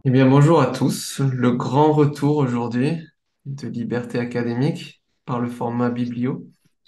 Eh bien, bonjour à tous. Le grand retour aujourd'hui de Liberté académique par le format Biblio.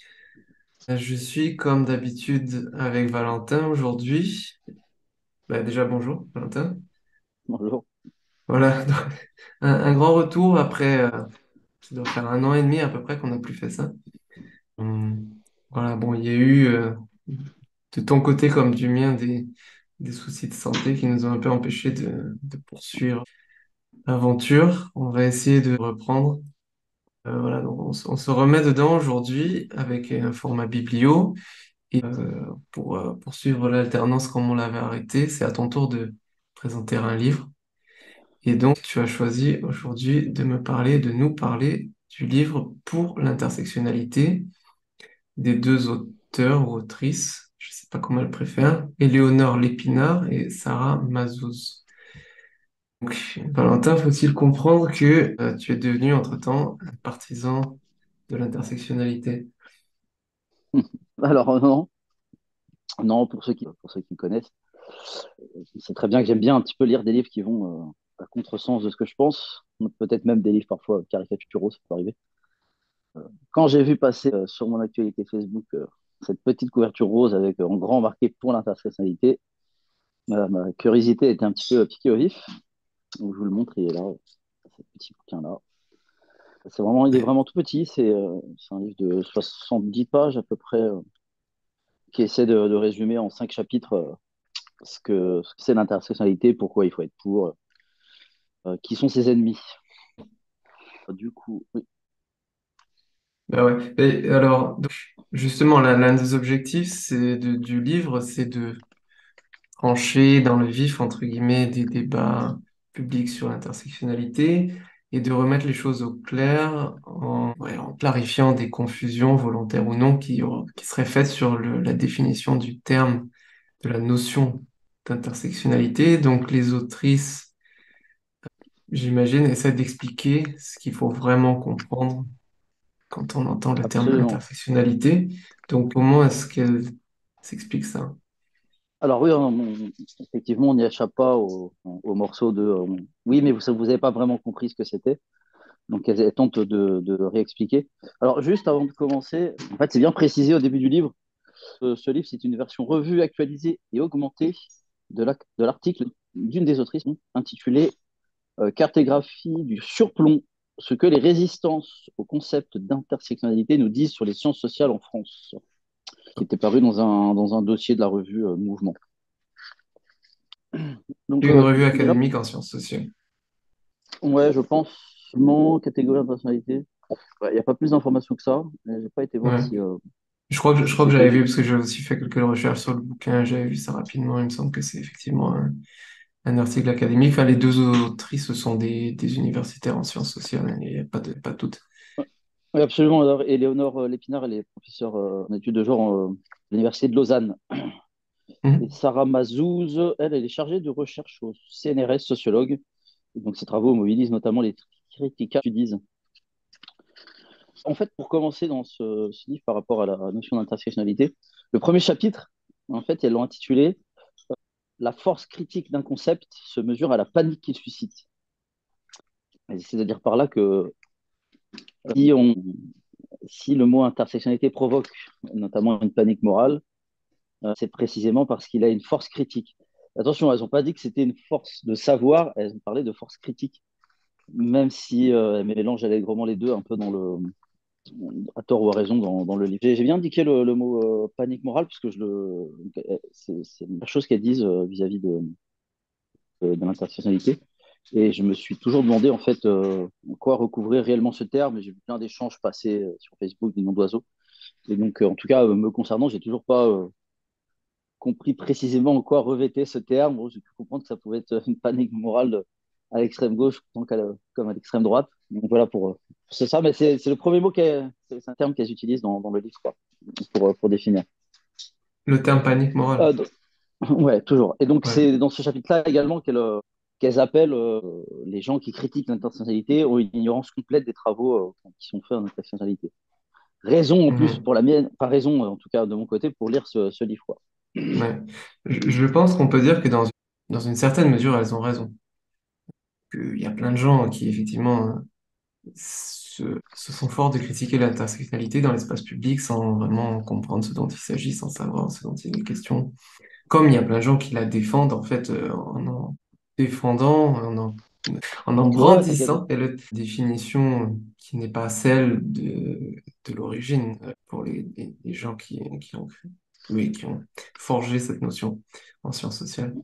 Je suis comme d'habitude avec Valentin aujourd'hui. Déjà, bonjour Valentin. Bonjour. Voilà, donc, un grand retour après, ça doit faire 1 an et demi à peu près qu'on n'a plus fait ça. Hum, Voilà, bon, il y a eu de ton côté comme du mien des soucis de santé qui nous ont un peu empêchés de poursuivre l'aventure. On va essayer de reprendre. Voilà, donc on se remet dedans aujourd'hui avec un format biblio. Et pour poursuivre l'alternance comme on l'avait arrêté, c'est à ton tour de présenter un livre. Et donc, tu as choisi aujourd'hui de nous parler du livre Pour l'intersectionnalité des deux auteurs ou autrices, je ne sais pas comment elles préfèrent, Éléonore Lépinard et Sarah Mazouz. Donc, Valentin, faut-il comprendre que tu es devenu entre-temps un partisan de l'intersectionnalité? Alors non, non, pour ceux qui me connaissent, c'est très bien que j'aime bien un petit peu lire des livres qui vont à contresens de ce que je pense, peut-être même des livres parfois caricaturaux, ça peut arriver. Quand j'ai vu passer sur mon actualité Facebook cette petite couverture rose avec en grand marqué pour l'intersectionnalité, ma curiosité était un petit peu piquée au vif. Donc je vous le montre, il est là, ce petit bouquin-là. Il est vraiment tout petit, c'est un livre de 70 pages à peu près, qui essaie de résumer en 5 chapitres ce que c'est l'intersectionnalité, pourquoi il faut être pour, qui sont ses ennemis. Du coup, oui, Bah ouais. Et alors, donc, justement, l'un des objectifs du livre, c'est de trancher dans le vif, entre guillemets, des débats publics sur l'intersectionnalité et de remettre les choses au clair en clarifiant des confusions volontaires ou non qui seraient faites sur la définition du terme, de la notion d'intersectionnalité. Donc, les autrices, j'imagine, essaient d'expliquer ce qu'il faut vraiment comprendre quand on entend le terme absolument. intersectionnalité. Donc, comment est-ce qu'elle s'explique ça? Alors oui, effectivement, on n'y échappe pas au morceau de oui, mais vous n'avez pas vraiment compris ce que c'était. Donc, elle tente de réexpliquer. Alors, juste avant de commencer, en fait, c'est bien précisé au début du livre. Ce livre, c'est une version revue, actualisée et augmentée de l'article d'une des autrices intitulé Cartographie du surplomb, ce que les résistances au concept d'intersectionnalité nous disent sur les sciences sociales en France, qui était paru dans un dossier de la revue Mouvement. Donc, Une revue déjà, académique en sciences sociales. ouais, je pense, mon catégorie de personnalité, il n'y a pas plus d'informations que ça. J'ai pas été voir Ouais. Je si crois que c'était j'avais vu, juste. parce que j'ai aussi fait quelques recherches sur le bouquin, j'avais vu ça rapidement. Il me semble que c'est effectivement un article académique. Enfin, les deux autrices ce sont des universitaires en sciences sociales, hein, il n'y a pas de doute. Oui, absolument. Alors, Éléonore Lépinard, elle est professeure en études de genre à l'Université de Lausanne. Et Mhm. Sarah Mazouz, elle est chargée de recherche au CNRS, sociologue. Et donc, ses travaux mobilisent notamment les critiques étudient. En fait, pour commencer dans ce livre par rapport à la notion d'intersectionnalité, le premier chapitre, en fait, elles l'ont intitulé La force critique d'un concept se mesure à la panique qu'il suscite. C'est-à-dire par là que si, on, si le mot intersectionnalité provoque notamment une panique morale, c'est précisément parce qu'il a une force critique. Attention, elles n'ont pas dit que c'était une force de savoir, elles ont parlé de force critique, même si elles mélangent allègrement les deux un peu à tort ou à raison dans le livre. J'ai bien indiqué le mot panique morale, puisque c'est la chose qu'elles disent vis-à-vis de l'intersectionnalité. Et je me suis toujours demandé en fait quoi recouvrir réellement ce terme. J'ai vu plein d'échanges passer sur Facebook, des noms d'oiseaux. Et donc, en tout cas, me concernant, j'ai toujours pas compris précisément en quoi revêtait ce terme. Bon, j'ai pu comprendre que ça pouvait être une panique morale à l'extrême gauche comme à l'extrême droite. Donc voilà c'est ça, mais c'est le premier mot c'est un terme qu'elles utilisent dans le livre quoi, pour définir. Le terme panique morale. Euh, donc- ouais, toujours. Et donc Ouais. c'est dans ce chapitre-là également qu'elles appellent les gens qui critiquent l'intersectionnalité aux une ignorance complète des travaux qui sont faits en intersectionnalité. Raison en plus Mhm. pour la mienne, pas raison en tout cas de mon côté pour lire ce livre quoi. Ouais. Je pense qu'on peut dire que dans une certaine mesure, elles ont raison. qu'il y a plein de gens qui, effectivement, se sont forts de critiquer l'intersectionnalité dans l'espace public sans vraiment comprendre ce dont il s'agit, sans savoir ce dont il est question. Comme il y a plein de gens qui la défendent, en fait, en défendant, en Ouais, t'inquiète. brandissant la définition qui n'est pas celle de l'origine pour les gens qui ont créé, oui, qui ont forgé cette notion en sciences sociales.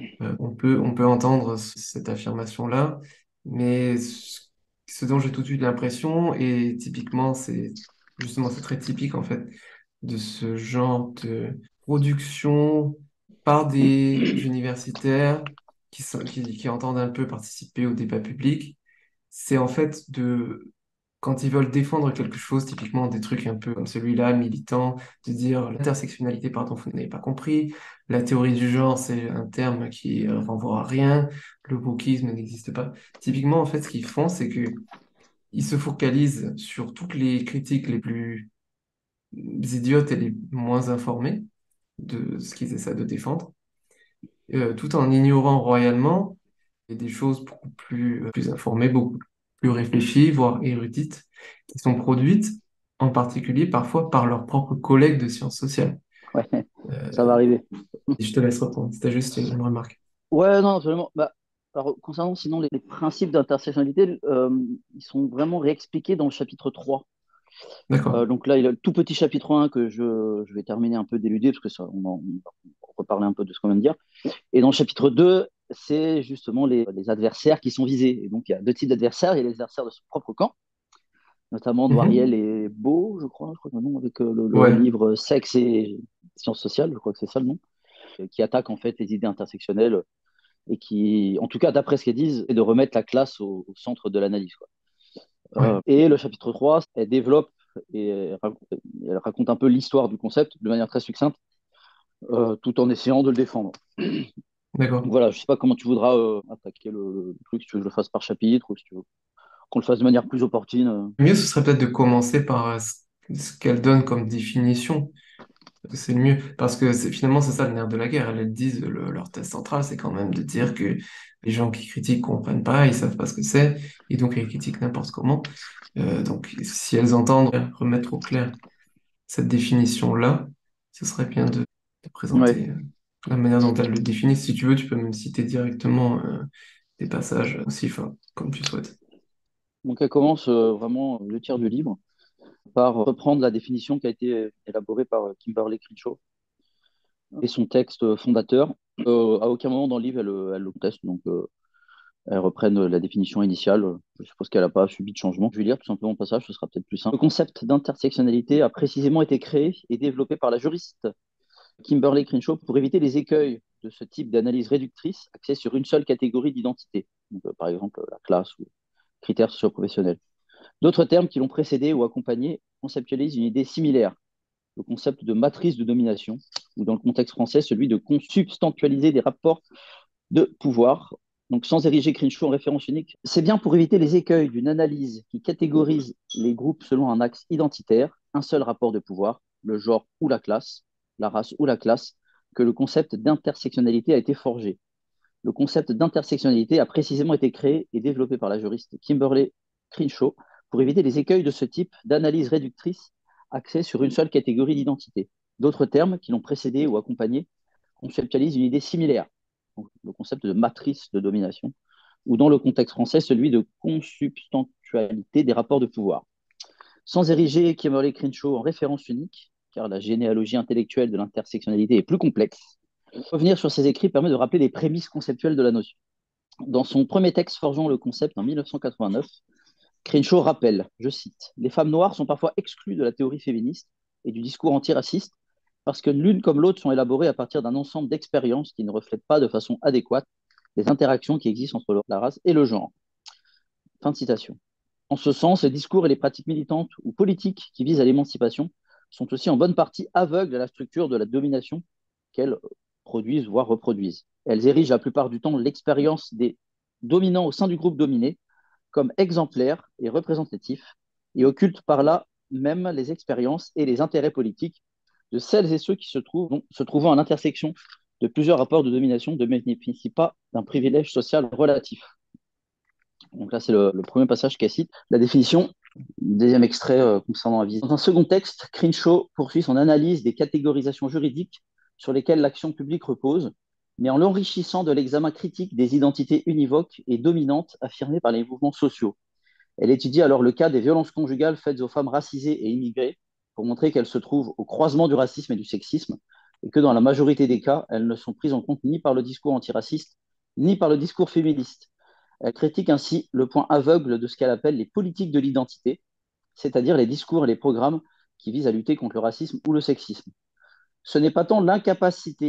On peut entendre cette affirmation-là, mais ce dont j'ai tout de suite l'impression, et typiquement, c'est très typique en fait de ce genre de production par des universitaires qui entendent un peu participer au débat public. C'est en fait quand ils veulent défendre quelque chose, typiquement des trucs un peu comme celui-là, militant, de dire l'intersectionnalité, pardon, vous n'avez pas compris, la théorie du genre, c'est un terme qui renvoie à rien, le wokisme n'existe pas. Typiquement, en fait, ce qu'ils font, c'est que ils se focalisent sur toutes les critiques les plus idiotes et les moins informées de ce qu'ils essaient de défendre, tout en ignorant royalement des choses beaucoup plus informées, beaucoup plus réfléchies, voire érudites, qui sont produites en particulier parfois par leurs propres collègues de sciences sociales. Ouais, ça va Euh, arriver. et je te laisse reprendre, c'était juste une remarque. Ouais, non, absolument. Bah, alors, concernant sinon les principes d'intersectionnalité, ils sont vraiment réexpliqués dans le chapitre 3. D'accord. Donc là, il y a le tout petit chapitre 1 que je vais terminer un peu d'éluder, parce que ça, on va reparler un peu de ce qu'on vient de dire. Et dans le chapitre 2, c'est justement les adversaires qui sont visés. Et donc, il y a deux types d'adversaires. Il y a les adversaires de son propre camp, notamment Noiriel Mhm. et Beau, je crois que le nom, avec le Ouais, livre Sexe et sciences sociales, je crois que c'est ça le nom, qui attaque en fait les idées intersectionnelles et qui, en tout cas, d'après ce qu'elles disent, est de remettre la classe au centre de l'analyse, quoi. ouais, Et le chapitre 3, elle développe et elle raconte un peu l'histoire du concept de manière très succincte, tout en essayant de le défendre. Donc d'accord. voilà, je sais pas comment tu voudras attaquer le truc, si tu veux que je le fasse par chapitre ou si tu veux qu'on le fasse de manière plus opportune. Le mieux, ce serait peut-être de commencer par ce qu'elle donne comme définition. C'est le mieux, parce que finalement, c'est ça le nerf de la guerre. Elles disent, leur thèse centrale, c'est quand même de dire que les gens qui critiquent comprennent pas, ils savent pas ce que c'est, et donc ils critiquent n'importe comment. Donc, si elles entendent remettre au clair cette définition-là, ce serait bien de Ouais. présenter la manière dont elles le définissent. Si tu veux, tu peux même citer directement des passages aussi, enfin, comme tu souhaites. Donc elle commence vraiment le tiers du livre par reprendre la définition qui a été élaborée par Kimberly Crenshaw et son texte fondateur. À aucun moment dans le livre, elle le conteste, donc elles reprennent la définition initiale. Je suppose qu'elle n'a pas subi de changement. Je vais lire tout simplement le passage, ce sera peut-être plus simple. Le concept d'intersectionnalité a précisément été créé et développé par la juriste Kimberly Crenshaw pour éviter les écueils de ce type d'analyse réductrice axée sur une seule catégorie d'identité, donc, par exemple la classe ou critères socio-professionnels. D'autres termes qui l'ont précédé ou accompagné conceptualisent une idée similaire, le concept de matrice de domination, ou dans le contexte français, celui de consubstantialiser des rapports de pouvoir, donc sans ériger Crenshaw en référence unique. C'est bien pour éviter les écueils d'une analyse qui catégorise les groupes selon un axe identitaire, un seul rapport de pouvoir, le genre ou la classe, la race ou la classe, que le concept d'intersectionnalité a été forgé. Le concept d'intersectionnalité a précisément été créé et développé par la juriste Kimberly Crenshaw pour éviter les écueils de ce type d'analyse réductrice axée sur une seule catégorie d'identité. D'autres termes qui l'ont précédé ou accompagné conceptualisent une idée similaire, donc le concept de matrice de domination, ou dans le contexte français, celui de consubstantialité des rapports de pouvoir. Sans ériger Kimberly Crenshaw en référence unique, car la généalogie intellectuelle de l'intersectionnalité est plus complexe, revenir sur ses écrits permet de rappeler les prémices conceptuelles de la notion. Dans son premier texte forgeant le concept en 1989, Crenshaw rappelle, je cite, les femmes noires sont parfois exclues de la théorie féministe et du discours antiraciste parce que l'une comme l'autre sont élaborées à partir d'un ensemble d'expériences qui ne reflètent pas de façon adéquate les interactions qui existent entre la race et le genre. Fin de citation. En ce sens, les discours et les pratiques militantes ou politiques qui visent à l'émancipation sont aussi en bonne partie aveugles à la structure de la domination qu'elles produisent, voire reproduisent. Elles érigent la plupart du temps l'expérience des dominants au sein du groupe dominé comme exemplaire et représentatif et occultent par là même les expériences et les intérêts politiques de celles et ceux qui se trouvant à l'intersection de plusieurs rapports de domination ne bénéficient pas d'un privilège social relatif. Donc là, c'est le premier passage qu'elle cite. La définition, deuxième extrait concernant la visite. Dans un second texte, Crenshaw poursuit son analyse des catégorisations juridiques sur lesquelles l'action publique repose, mais en l'enrichissant de l'examen critique des identités univoques et dominantes affirmées par les mouvements sociaux. Elle étudie alors le cas des violences conjugales faites aux femmes racisées et immigrées pour montrer qu'elles se trouvent au croisement du racisme et du sexisme et que dans la majorité des cas, elles ne sont prises en compte ni par le discours antiraciste ni par le discours féministe. Elle critique ainsi le point aveugle de ce qu'elle appelle les politiques de l'identité, c'est-à-dire les discours et les programmes qui visent à lutter contre le racisme ou le sexisme. Ce n'est pas tant l'incapacité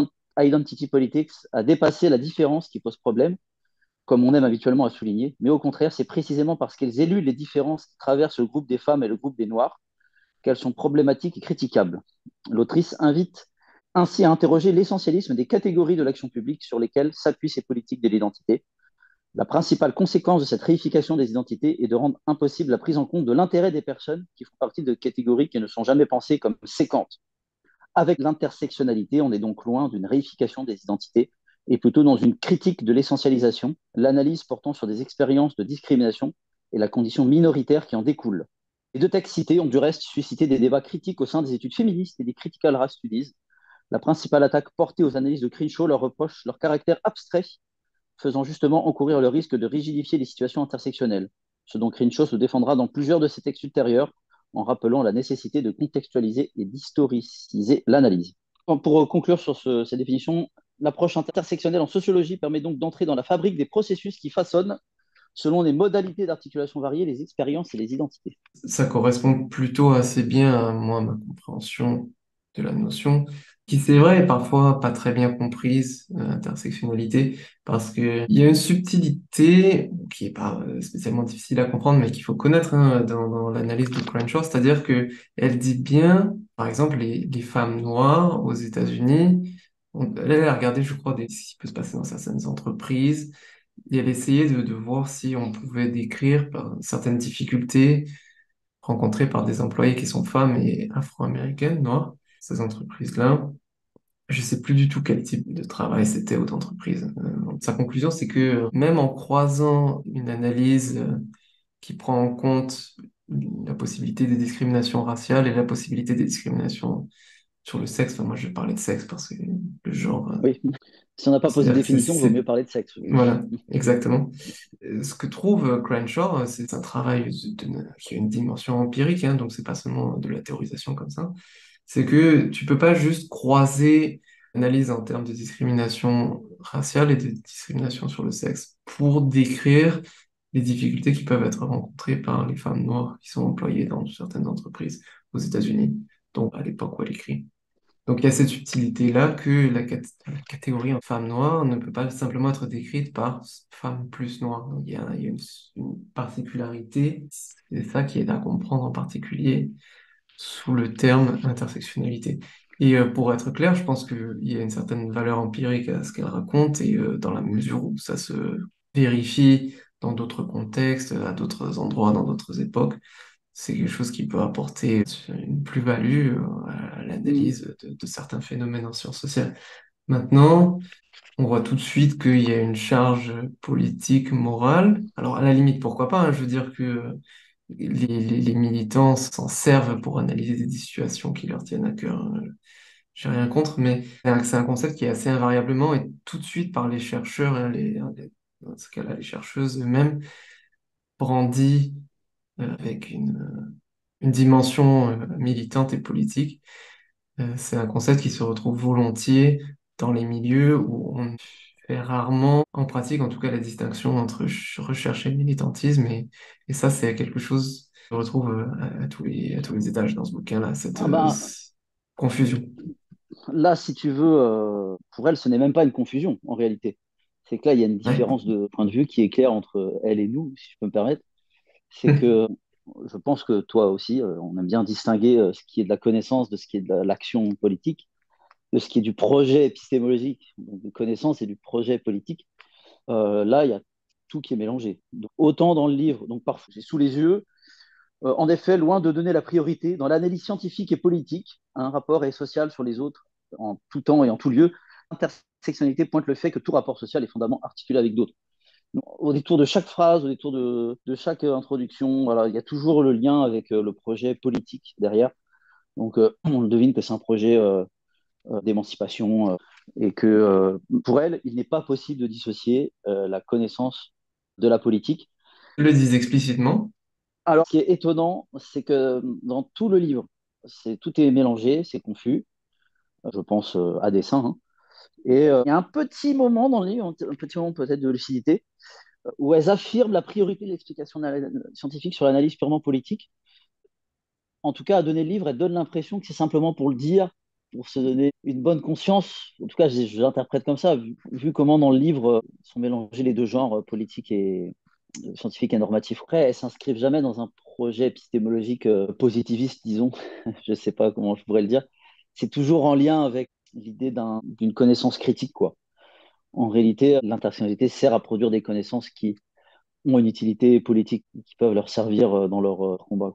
à identity politics à dépasser la différence qui pose problème, comme on aime habituellement à souligner, mais au contraire, c'est précisément parce qu'elles éludent les différences qui traversent le groupe des femmes et le groupe des Noirs qu'elles sont problématiques et critiquables. L'autrice invite ainsi à interroger l'essentialisme des catégories de l'action publique sur lesquelles s'appuient ces politiques de l'identité. La principale conséquence de cette réification des identités est de rendre impossible la prise en compte de l'intérêt des personnes qui font partie de catégories qui ne sont jamais pensées comme séquentes. Avec l'intersectionnalité, on est donc loin d'une réification des identités et plutôt dans une critique de l'essentialisation, l'analyse portant sur des expériences de discrimination et la condition minoritaire qui en découle. Les deux textes cités ont du reste suscité des débats critiques au sein des études féministes et des critical race studies. La principale attaque portée aux analyses de Crenshaw leur reproche leur caractère abstrait, faisant justement encourir le risque de rigidifier les situations intersectionnelles, ce dont Crenshaw se défendra dans plusieurs de ses textes ultérieurs en rappelant la nécessité de contextualiser et d'historiciser l'analyse. Pour conclure sur cette définition, l'approche intersectionnelle en sociologie permet donc d'entrer dans la fabrique des processus qui façonnent, selon des modalités d'articulation variées, les expériences et les identités. Ça correspond plutôt assez bien à moi, ma compréhension de la notion, qui c'est vrai est parfois pas très bien comprise, intersectionnalité, parce que il y a une subtilité qui est pas spécialement difficile à comprendre, mais qu'il faut connaître hein, dans l'analyse de Crenshaw, c'est-à-dire que elle dit bien, par exemple, les femmes noires aux États-Unis, elle a regardé, je crois, ce qui peut se passer dans certaines entreprises, et elle essayait de voir si on pouvait décrire certaines difficultés rencontrées par des employés qui sont femmes et afro-américaines, noires, ces entreprises-là. Je sais plus du tout quel type de travail c'était ou d'entreprise. Sa conclusion, c'est que même en croisant une analyse qui prend en compte la possibilité des discriminations raciales et la possibilité des discriminations sur le sexe, enfin moi je vais parler de sexe parce que le genre, Oui, si on n'a pas posé de c'est-à-dire que définition, il vaut mieux parler de sexe. voilà, exactement. Ce que trouve Crenshaw, c'est un travail qui a une dimension empirique, hein, donc c'est pas seulement de la théorisation comme ça. C'est que tu peux pas juste croiser l'analyse en termes de discrimination raciale et de discrimination sur le sexe pour décrire les difficultés qui peuvent être rencontrées par les femmes noires qui sont employées dans certaines entreprises aux États-Unis, donc à l'époque où elle écrit. Donc il y a cette subtilité-là que la catégorie en femme noire ne peut pas simplement être décrite par femme plus noire. Donc, il y a une particularité, c'est ça qui aide à comprendre en particulier sous le terme intersectionnalité. Et pour être clair, je pense qu'il y a une certaine valeur empirique à ce qu'elle raconte, et dans la mesure où ça se vérifie dans d'autres contextes, à d'autres endroits, dans d'autres époques, c'est quelque chose qui peut apporter une plus-value à Mhm. l'analyse de certains phénomènes en sciences sociales. Maintenant, on voit tout de suite qu'il y a une charge politique, morale. Alors, à la limite, pourquoi pas, hein, je veux dire que les militants s'en servent pour analyser des situations qui leur tiennent à cœur, hein. J'ai rien contre, mais c'est un concept qui est assez invariablement et tout de suite par les chercheurs, hein, dans ce cas-là, les chercheuses eux-mêmes, brandi avec une dimension militante et politique. C'est un concept qui se retrouve volontiers dans les milieux où on fait rarement, en pratique en tout cas, la distinction entre recherche et militantisme. Et ça, c'est quelque chose qu'on retrouve à tous les étages dans ce bouquin-là, cette Ah ben, confusion. là, si tu veux, pour elle, ce n'est même pas une confusion en réalité. C'est que là, il y a une Ouais. différence de point de vue qui est claire entre elle et nous, si je peux me permettre. C'est que je pense que toi aussi, on aime bien distinguer ce qui est de la connaissance de ce qui est de l'action politique, de ce qui est du projet épistémologique, donc de connaissance et du projet politique. Là, il y a tout qui est mélangé. Donc, autant dans le livre, donc parfois c'est sous les yeux, en effet, loin de donner la priorité dans l'analyse scientifique et politique, un rapport est social sur les autres en tout temps et en tout lieu. L'intersectionnalité pointe le fait que tout rapport social est fondamentalement articulé avec d'autres. Au détour de chaque phrase, au détour de chaque introduction, voilà, il y a toujours le lien avec le projet politique derrière. Donc, on devine que c'est un projet d'émancipation et que pour elle, il n'est pas possible de dissocier la connaissance de la politique. Ils le disent explicitement. Alors, ce qui est étonnant, c'est que dans tout le livre, tout est mélangé, c'est confus, je pense à dessein, hein. Et il y a un petit moment dans le livre, un petit moment peut-être de lucidité, où elles affirment la priorité de l'explication scientifique sur l'analyse purement politique. En tout cas, à donner le livre, elles donnent l'impression que c'est simplement pour le dire, pour se donner une bonne conscience. En tout cas, je l'interprète comme ça, vu comment dans le livre sont mélangés les deux genres, politique et scientifique et normatif. Après, elles s'inscrivent jamais dans un projet épistémologique positiviste, disons. Je ne sais pas comment je pourrais le dire. C'est toujours en lien avec l'idée d'une connaissance critique, quoi. En réalité, l'intersectionnalité sert à produire des connaissances qui ont une utilité politique, qui peuvent leur servir dans leur combat.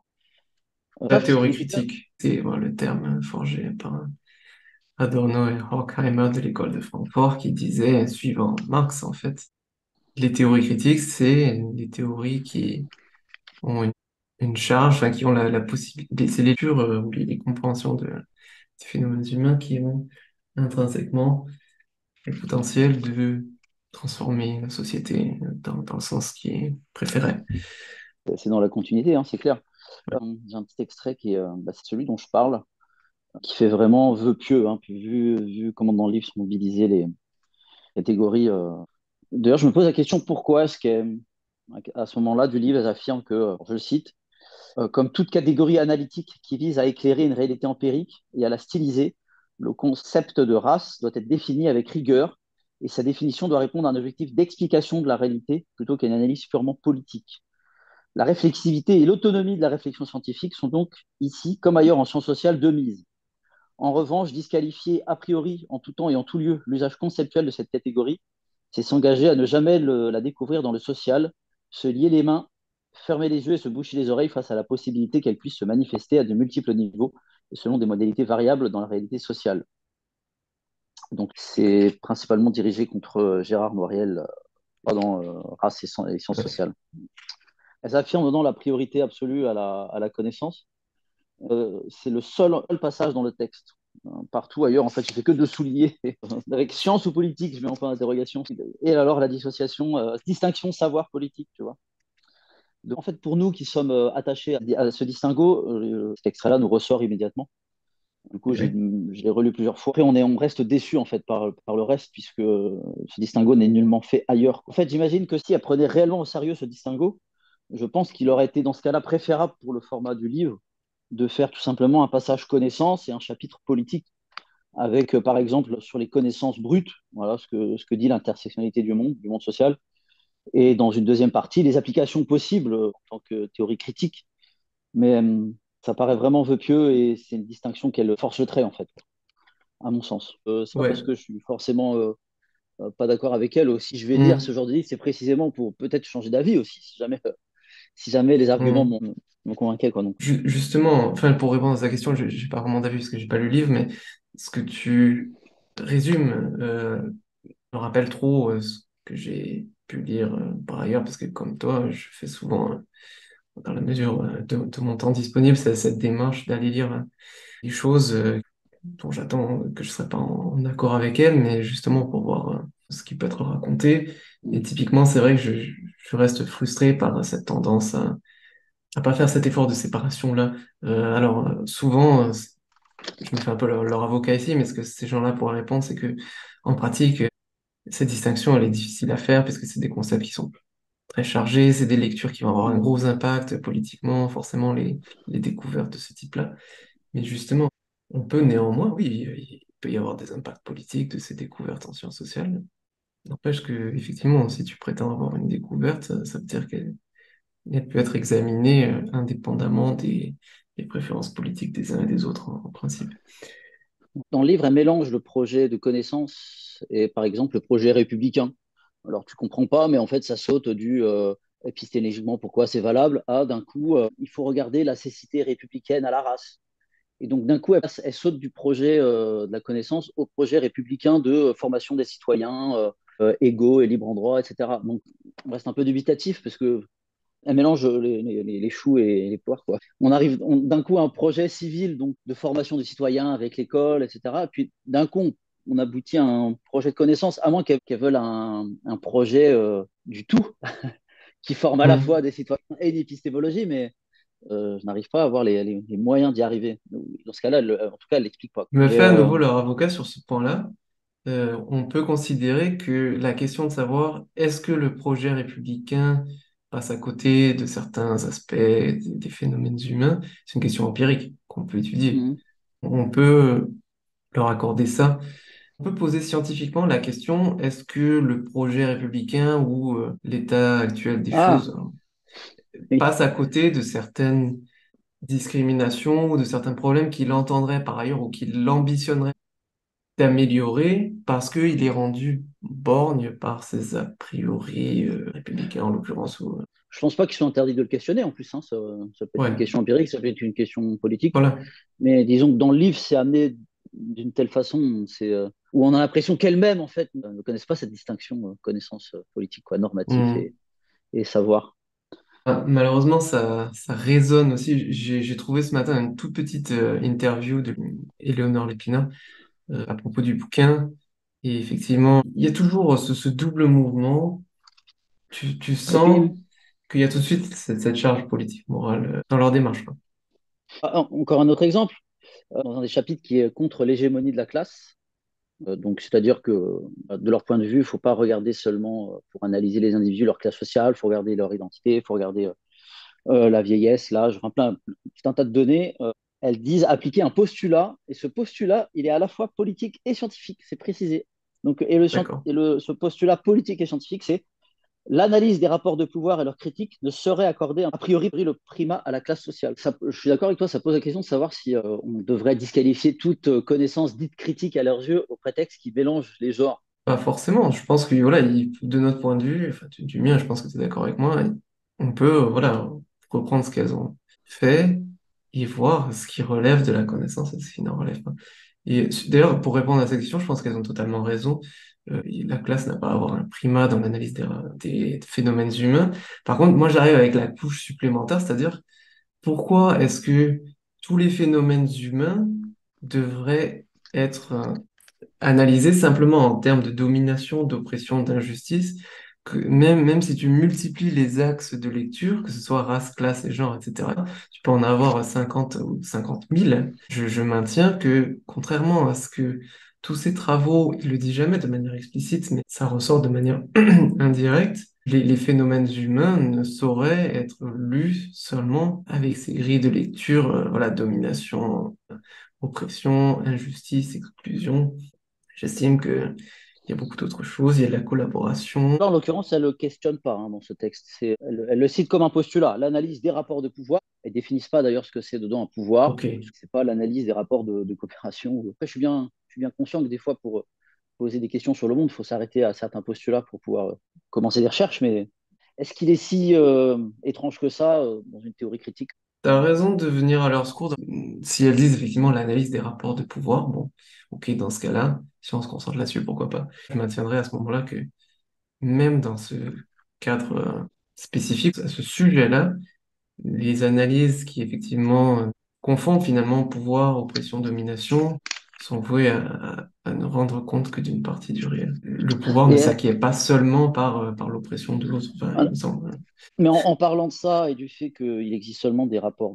La Ce qui théorie est hyper... critique, c'est voilà, le terme forgé par Adorno et Horkheimer de l'école de Francfort qui disait, suivant Marx en fait, les théories critiques, c'est les théories qui ont une charge, enfin, qui ont la possibilité, c'est les lectures ou les compréhensions des phénomènes humains qui ont intrinsèquement le potentiel de transformer la société dans le sens qui est préféré. C'est dans la continuité, hein, c'est clair. J'ai un petit extrait qui est c'est celui dont je parle, qui fait vraiment vœu pieux, hein, puis vu comment dans le livre sont mobilisées les catégories. D'ailleurs, je me pose la question pourquoi est-ce qu'à ce moment-là du livre, elles affirment que, je le cite, comme toute catégorie analytique qui vise à éclairer une réalité empirique et à la styliser, le concept de race doit être défini avec rigueur et sa définition doit répondre à un objectif d'explication de la réalité plutôt qu'à une analyse purement politique. La réflexivité et l'autonomie de la réflexion scientifique sont donc ici, comme ailleurs en sciences sociales, de mise. En revanche, disqualifier a priori, en tout temps et en tout lieu, l'usage conceptuel de cette catégorie, c'est s'engager à ne jamais la découvrir dans le social, se lier les mains, fermer les yeux et se boucher les oreilles face à la possibilité qu'elle puisse se manifester à de multiples niveaux et selon des modalités variables dans la réalité sociale. Donc, c'est principalement dirigé contre Gérard Noiriel, pardon, race et sciences sociales. Elles affirment dedans la priorité absolue à la connaissance. C'est le seul passage dans le texte. Partout ailleurs, en fait, je fais que de souligner. Avec science ou politique, je mets en point d'interrogation. Et alors la dissociation, distinction savoir-politique, tu vois. Donc, en fait, pour nous qui sommes attachés à ce distinguo, cet extrait-là nous ressort immédiatement. Du coup, Oui. je l'ai relu plusieurs fois. Après, on reste déçu en fait par le reste, puisque ce distinguo n'est nullement fait ailleurs. En fait, j'imagine que si elle prenait réellement au sérieux ce distinguo, je pense qu'il aurait été dans ce cas-là préférable pour le format du livre de faire tout simplement un passage connaissance et un chapitre politique avec, par exemple, sur les connaissances brutes, voilà ce que dit l'intersectionnalité du monde social, et dans une deuxième partie, les applications possibles en tant que théorie critique. Mais ça paraît vraiment vœu pieux et c'est une distinction qu'elle force le trait, en fait, à mon sens. C'est pas parce Ouais. que je suis forcément pas d'accord avec elle, ou si je vais lire ce Mm. genre de livre, c'est précisément pour peut-être changer d'avis aussi, si jamais les arguments Mm. m'ont convaincu, quoi. Donc, Justement, enfin, pour répondre à sa question, je n'ai pas vraiment d'avis parce que j'ai pas lu le livre, mais ce que tu résumes me rappelle trop ce que j'ai pu lire par ailleurs, parce que comme toi, je fais souvent, dans la mesure de mon temps disponible, cette démarche d'aller lire des choses dont j'attends que je ne serai pas en accord avec elle, mais justement pour voir ce qui peut être raconté. Et typiquement, c'est vrai que je reste frustré par cette tendance à pas faire cet effort de séparation-là. Alors, souvent, je me fais un peu leur avocat ici, mais ce que ces gens-là pourraient répondre, c'est que en pratique, cette distinction, elle est difficile à faire parce que c'est des concepts qui sont très chargés, c'est des lectures qui vont avoir un gros impact politiquement, forcément les découvertes de ce type-là. Mais justement, on peut néanmoins, oui, il peut y avoir des impacts politiques de ces découvertes en sciences sociales. N'empêche que, effectivement, si tu prétends avoir une découverte, ça veut dire qu'elle elle peut être examinée indépendamment des préférences politiques des uns et des autres, en principe. dans le livre, elle mélange le projet de connaissance et, par exemple, le projet républicain. Alors, tu comprends pas, mais en fait, ça saute du épistémologiquement pourquoi c'est valable à d'un coup, il faut regarder la cécité républicaine à la race. Et donc, d'un coup, elle saute du projet de la connaissance au projet républicain de formation des citoyens. égaux et libres en droit, etc. Donc, on reste un peu dubitatif parce que elle mélange les choux et les poires, quoi. On arrive d'un coup à un projet civil, donc de formation des citoyens avec l'école, etc. Et puis d'un coup, on aboutit à un projet de connaissance, à moins qu'elles veuillent un projet du tout, qui forme à la fois Hmm. des citoyens et des épistémologie, mais je n'arrive pas à avoir les moyens d'y arriver. Dans ce cas-là, en tout cas, elle l'explique pas. Je me Mais fais à nouveau leur avocat sur ce point-là. On peut considérer que la question de savoir est-ce que le projet républicain passe à côté de certains aspects des phénomènes humains, c'est une question empirique qu'on peut étudier. mm, On peut leur accorder ça. On peut poser scientifiquement la question est-ce que le projet républicain ou l'état actuel des ah, choses oui. passe à côté de certaines discriminations ou de certains problèmes qu'il entendrait par ailleurs ou qu'il ambitionnerait d'améliorer parce qu'il est rendu borgne par ses a priori républicains en l'occurrence. Je pense pas qu'ils soient interdits de le questionner en plus, hein. Ça peut être une Ouais, question empirique, ça peut être une question politique. voilà. Mais disons que dans le livre, c'est amené d'une telle façon, où on a l'impression qu'elles-mêmes, en fait, ne connaissent pas cette distinction connaissance politique, quoi, normatif Hmm. et savoir. Ah, malheureusement, ça résonne aussi. J'ai trouvé ce matin une toute petite interview de Éléonore Lépina à propos du bouquin. Et effectivement, il y a toujours ce double mouvement. Tu Et puis, sens qu'il y a tout de suite cette charge politique morale dans leur démarche, quoi. encore un autre exemple, dans un des chapitres qui est contre l'hégémonie de la classe. Donc, c'est-à-dire que de leur point de vue, il ne faut pas regarder seulement pour analyser les individus, leur classe sociale, il faut regarder leur identité, il faut regarder la vieillesse, l'âge, enfin tout un tas de données. Elles disent appliquer un postulat, et ce postulat, il est à la fois politique et scientifique, c'est précisé. Donc, D'accord. ce postulat politique et scientifique, c'est l'analyse des rapports de pouvoir et leurs critiques ne saurait accorder a priori le primat à la classe sociale. Je suis d'accord avec toi, ça pose la question de savoir si on devrait disqualifier toute connaissance dite critique à leurs yeux au prétexte qu'ils mélangent les genres. Pas forcément. Je pense que voilà, de notre point de vue, enfin du mien, je pense que tu es d'accord avec moi, on peut voilà, reprendre ce qu'elles ont fait et voir ce qui relève de la connaissance et ce qui n'en relève pas. Et d'ailleurs, pour répondre à cette question, je pense qu'elles ont totalement raison. La classe n'a pas à avoir un primat dans l'analyse des phénomènes humains. Par contre, moi, j'arrive avec la couche supplémentaire, c'est-à-dire pourquoi est-ce que tous les phénomènes humains devraient être analyser simplement en termes de domination, d'oppression, d'injustice, que même si tu multiplies les axes de lecture, que ce soit race, classe et genre, etc., tu peux en avoir 50 ou 50 000. Je maintiens que, contrairement à ce que tous ces travaux, il le dit jamais de manière explicite, mais ça ressort de manière indirecte, les phénomènes humains ne sauraient être lus seulement avec ces grilles de lecture, voilà, domination, oppression, injustice, exclusion. J'estime qu'il y a beaucoup d'autres choses. Il y a de la collaboration. Là, en l'occurrence, elle ne le questionne pas hein, dans ce texte. Elle le cite comme un postulat, l'analyse des rapports de pouvoir. Elles ne définissent pas d'ailleurs ce que c'est dedans un pouvoir. Ok. Ce n'est pas l'analyse des rapports de coopération. Après, je suis bien conscient que des fois, pour poser des questions sur le monde, il faut s'arrêter à certains postulats pour pouvoir commencer des recherches. Mais est-ce qu'il est si étrange que ça dans une théorie critique? T'as raison de venir à leur secours si elles disent effectivement l'analyse des rapports de pouvoir. Bon, ok, dans ce cas-là, si on se concentre là-dessus, pourquoi pas. Je maintiendrai à ce moment-là que même dans ce cadre spécifique, à ce sujet-là, les analyses qui effectivement confondent finalement pouvoir, oppression, domination sont vouées à ne rendre compte que d'une partie du réel. Le pouvoir ne Et, s'acquiert pas seulement par l'oppression de l'autre, enfin, il me semble. mais en parlant de ça et du fait qu'il existe seulement des rapports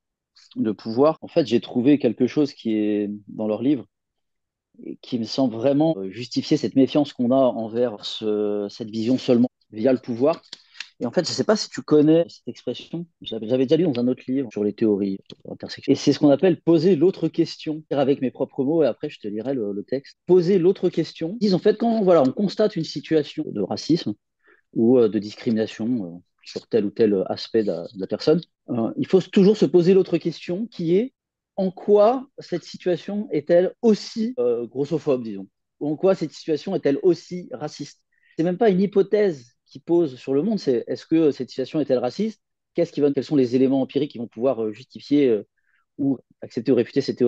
de pouvoir, en fait, j'ai trouvé quelque chose qui est dans leur livre et qui me semble vraiment justifier cette méfiance qu'on a envers cette vision seulement via le pouvoir. Et en fait, je ne sais pas si tu connais cette expression, j'avais déjà lu dans un autre livre sur les théories intersectionnelles. Et c'est ce qu'on appelle poser l'autre question, avec mes propres mots, et après je te lirai le texte. Poser l'autre question. Ils disent en fait, quand voilà, on constate une situation de racisme ou de discrimination sur tel ou tel aspect de la personne, il faut toujours se poser l'autre question qui est en quoi cette situation est-elle aussi grossophobe, disons, ou en quoi cette situation est-elle aussi raciste. C'est même pas une hypothèse qui pose sur le monde, c'est est-ce que cette situation est-elle raciste? Quels sont les éléments empiriques qui vont pouvoir justifier ou accepter ou réfuter cette théorie?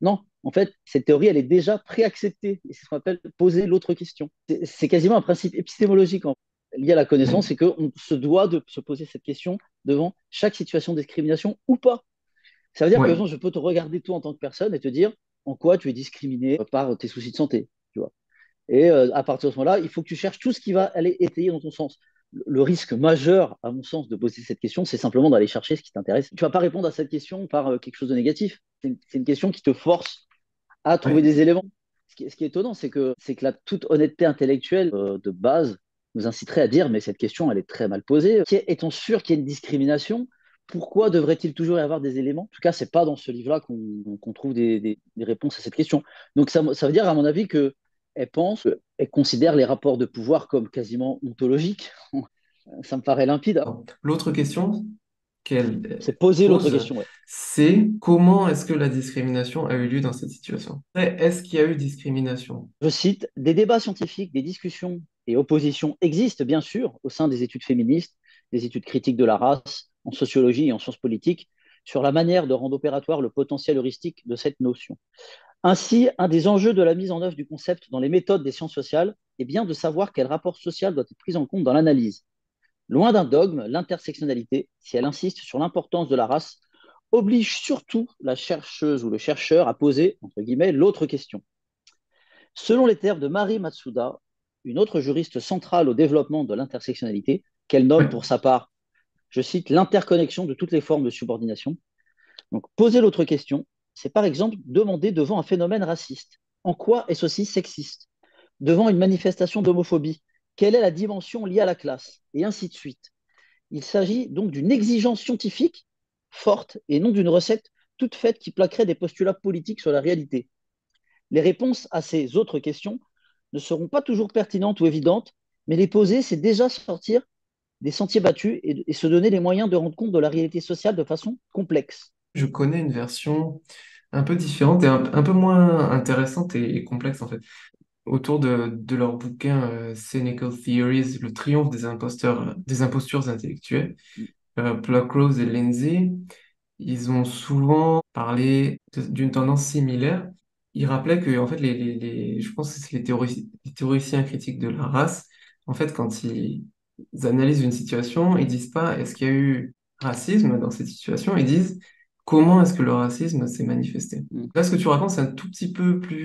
Non, en fait, cette théorie, elle est déjà préacceptée. Et c'est ce qu'on appelle poser l'autre question. C'est quasiment un principe épistémologique lié à la connaissance, Oui, c'est qu'on se doit de se poser cette question devant chaque situation de discrimination ou pas. Ça veut dire que oui, genre, je peux te regarder toi en tant que personne et te dire en quoi tu es discriminé par tes soucis de santé. Tu vois. Et à partir de ce moment-là, il faut que tu cherches tout ce qui va aller étayer dans ton sens. Le risque majeur, à mon sens, de poser cette question, c'est simplement d'aller chercher ce qui t'intéresse. Tu ne vas pas répondre à cette question par quelque chose de négatif. C'est une question qui te force à trouver oui. des éléments. Ce qui est étonnant, c'est que la toute honnêteté intellectuelle de base nous inciterait à dire, mais cette question, elle est très mal posée. Est-on sûr qu'il y a une discrimination? Pourquoi devrait-il toujours y avoir des éléments? En tout cas, c'est pas dans ce livre-là qu'on trouve des réponses à cette question. Donc ça veut dire, à mon avis, que elle pense, elle considère les rapports de pouvoir comme quasiment ontologiques. Ça me paraît limpide, hein. Bon. L'autre question qu'elle C'est poser l'autre pose, question, ouais. c'est comment est-ce que la discrimination a eu lieu dans cette situation? Après, est-ce qu'il y a eu discrimination? Je cite, des débats scientifiques, des discussions et oppositions existent bien sûr au sein des études féministes, des études critiques de la race, en sociologie et en sciences politiques, sur la manière de rendre opératoire le potentiel heuristique de cette notion. Ainsi, un des enjeux de la mise en œuvre du concept dans les méthodes des sciences sociales est bien de savoir quel rapport social doit être pris en compte dans l'analyse. Loin d'un dogme, l'intersectionnalité, si elle insiste sur l'importance de la race, oblige surtout la chercheuse ou le chercheur à poser, entre guillemets, l'autre question. Selon les termes de Marie Matsuda, une autre juriste centrale au développement de l'intersectionnalité, qu'elle Oui, nomme pour sa part, je cite, l'interconnexion de toutes les formes de subordination. Donc, poser l'autre question, c'est par exemple demander devant un phénomène raciste, en quoi est-ce aussi sexiste? Devant une manifestation d'homophobie, quelle est la dimension liée à la classe? Et ainsi de suite. Il s'agit donc d'une exigence scientifique forte et non d'une recette toute faite qui plaquerait des postulats politiques sur la réalité. Les réponses à ces autres questions ne seront pas toujours pertinentes ou évidentes, mais les poser, c'est déjà sortir des sentiers battus et se donner les moyens de rendre compte de la réalité sociale de façon complexe. je connais une version un peu différente et un peu moins intéressante et complexe en fait. Autour de leur bouquin Cynical Theories, le triomphe des imposteurs, des impostures intellectuelles, Pluckrose et Lindsay, ils ont souvent parlé d'une tendance similaire. Ils rappelaient que, en fait, je pense que c'est les théoriciens critiques de la race, en fait, quand ils analysent une situation, ils disent pas est-ce qu'il y a eu racisme dans cette situation, ils disent comment est-ce que le racisme s'est manifesté. Mm. Là, ce que tu racontes, c'est un tout petit peu plus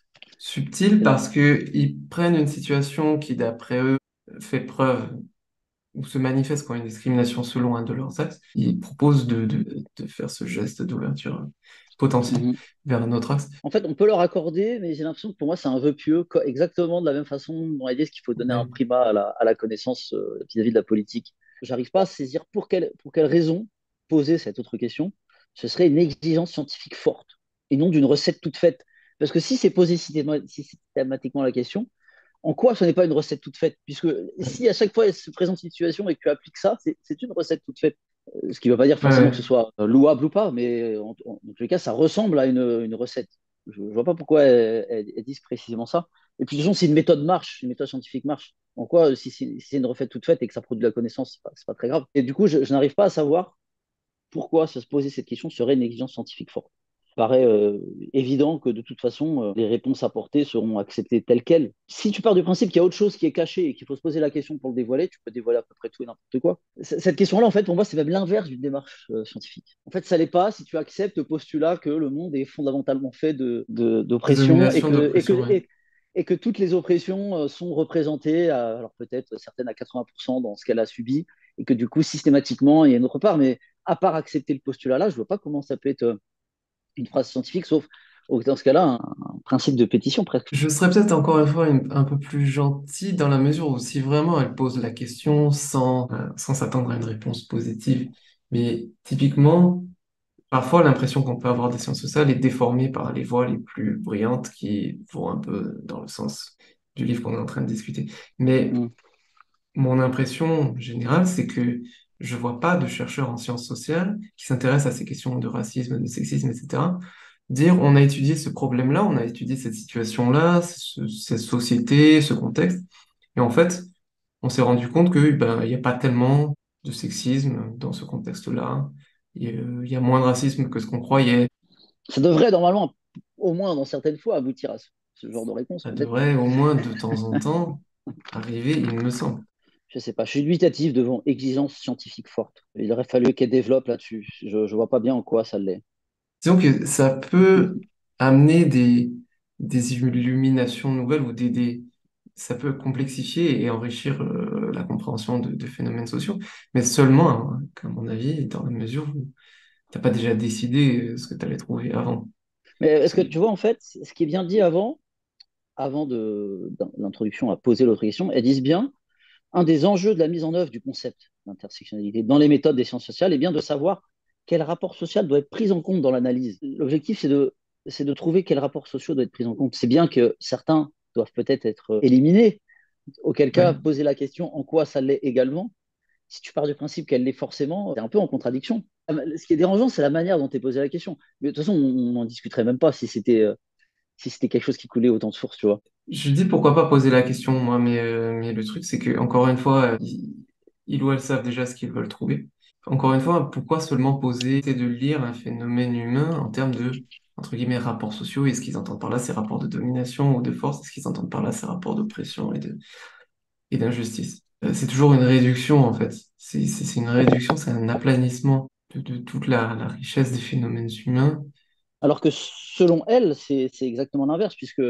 subtil Là, parce que ils prennent une situation qui, d'après eux, fait preuve ou se manifeste quand une discrimination selon un de leurs axes, ils proposent de faire ce geste d'ouverture potentielle mhm. vers un autre axe. En fait, on peut leur accorder, mais j'ai l'impression que pour moi, c'est un vœu pieux, exactement de la même façon dont ils disent qu'il faut donner un Ouais. primat à la connaissance vis-à-vis de la politique. J'arrive pas à saisir pour quelle raison poser cette autre question. Ce serait une exigence scientifique forte et non d'une recette toute faite. Parce que si c'est poser systématiquement la question, en quoi ce n'est pas une recette toute faite? Puisque si à chaque fois elle se présente une situation et que tu appliques ça, c'est une recette toute faite. Ce qui ne veut pas dire Ouais, forcément que ouais. ce soit louable ou pas, mais en tous les cas, ça ressemble à une recette. Je ne vois pas pourquoi elles disent précisément ça. Et puis, de toute façon, si une méthode marche, une méthode scientifique marche, en quoi, si c'est une recette toute faite et que ça produit de la connaissance, c'est pas très grave. Et du coup, je n'arrive pas à savoir pourquoi se poser cette question serait une exigence scientifique forte. Il paraît évident que de toute façon, les réponses apportées seront acceptées telles quelles. Si tu pars du principe qu'il y a autre chose qui est caché et qu'il faut se poser la question pour le dévoiler, tu peux dévoiler à peu près tout et n'importe quoi. Cette question-là, en fait, pour moi, c'est même l'inverse d'une démarche scientifique. En fait, ça l'est pas si tu acceptes le postulat que le monde est fondamentalement fait Des d'oppression et dominations, que, et, que, d'oppression, ouais. et que toutes les oppressions sont représentées, alors peut-être certaines à 80% dans ce qu'elle a subi, et que du coup, systématiquement, il y a une autre part, mais à part accepter le postulat-là, je ne vois pas comment ça peut être une phrase scientifique, sauf dans ce cas-là, un principe de pétition presque. Je serais peut-être encore une fois un peu plus gentil dans la mesure où si vraiment elle pose la question sans s'attendre à une réponse positive. Mais typiquement, parfois l'impression qu'on peut avoir des sciences sociales est déformée par les voix les plus brillantes qui vont un peu dans le sens du livre qu'on est en train de discuter. Mais Mm. mon impression générale, c'est que je vois pas de chercheurs en sciences sociales qui s'intéressent à ces questions de racisme, de sexisme, etc. Dire, on a étudié ce problème-là, on a étudié cette situation-là, cette société, ce contexte, et en fait, on s'est rendu compte que ben, il n'y a pas tellement de sexisme dans ce contexte-là. Il y a moins de racisme que ce qu'on croyait. Ça devrait normalement au moins dans certaines fois aboutir à ce genre de réponse, Ça peut-être pas. devrait au moins de temps en temps arriver, il me semble. Je sais pas, je suis dubitatif devant exigence scientifique forte. Il aurait fallu qu'elle développe là-dessus. Je vois pas bien en quoi ça l'est. Disons que ça peut amener des illuminations nouvelles ou ça peut complexifier et enrichir la compréhension de phénomènes sociaux, mais seulement, hein, à mon avis, dans la mesure où t'as pas déjà décidé ce que tu allais trouver avant. Mais est-ce que C'est- tu vois, en fait, ce qui est bien dit avant l'introduction à poser l'autre question, elles disent bien, un des enjeux de la mise en œuvre du concept d'intersectionnalité dans les méthodes des sciences sociales est bien de savoir quel rapport social doit être pris en compte dans l'analyse. L'objectif, c'est de trouver quel rapport social doit être pris en compte. C'est bien que certains doivent peut-être être éliminés, auquel cas, Ouais. poser la question en quoi ça l'est également. Si tu pars du principe qu'elle l'est forcément, c'est un peu en contradiction. Ce qui est dérangeant, c'est la manière dont tu es posé la question. Mais de toute façon, on n'en discuterait même pas si c'était quelque chose qui coulait autant de sources, tu vois. Je dis pourquoi pas poser la question, moi, mais le truc, c'est que, encore une fois, ils ou elles savent déjà ce qu'ils veulent trouver. Encore une fois, pourquoi seulement poser, c'est de lire un phénomène humain en termes de, entre guillemets, rapports sociaux, et ce qu'ils entendent par là, c'est rapports de domination ou de force, et ce qu'ils entendent par là, c'est rapports d'oppression et d'injustice. C'est toujours une réduction, en fait. C'est une réduction, c'est un aplanissement de toute la richesse des phénomènes humains. Alors que selon elle, c'est exactement l'inverse, puisque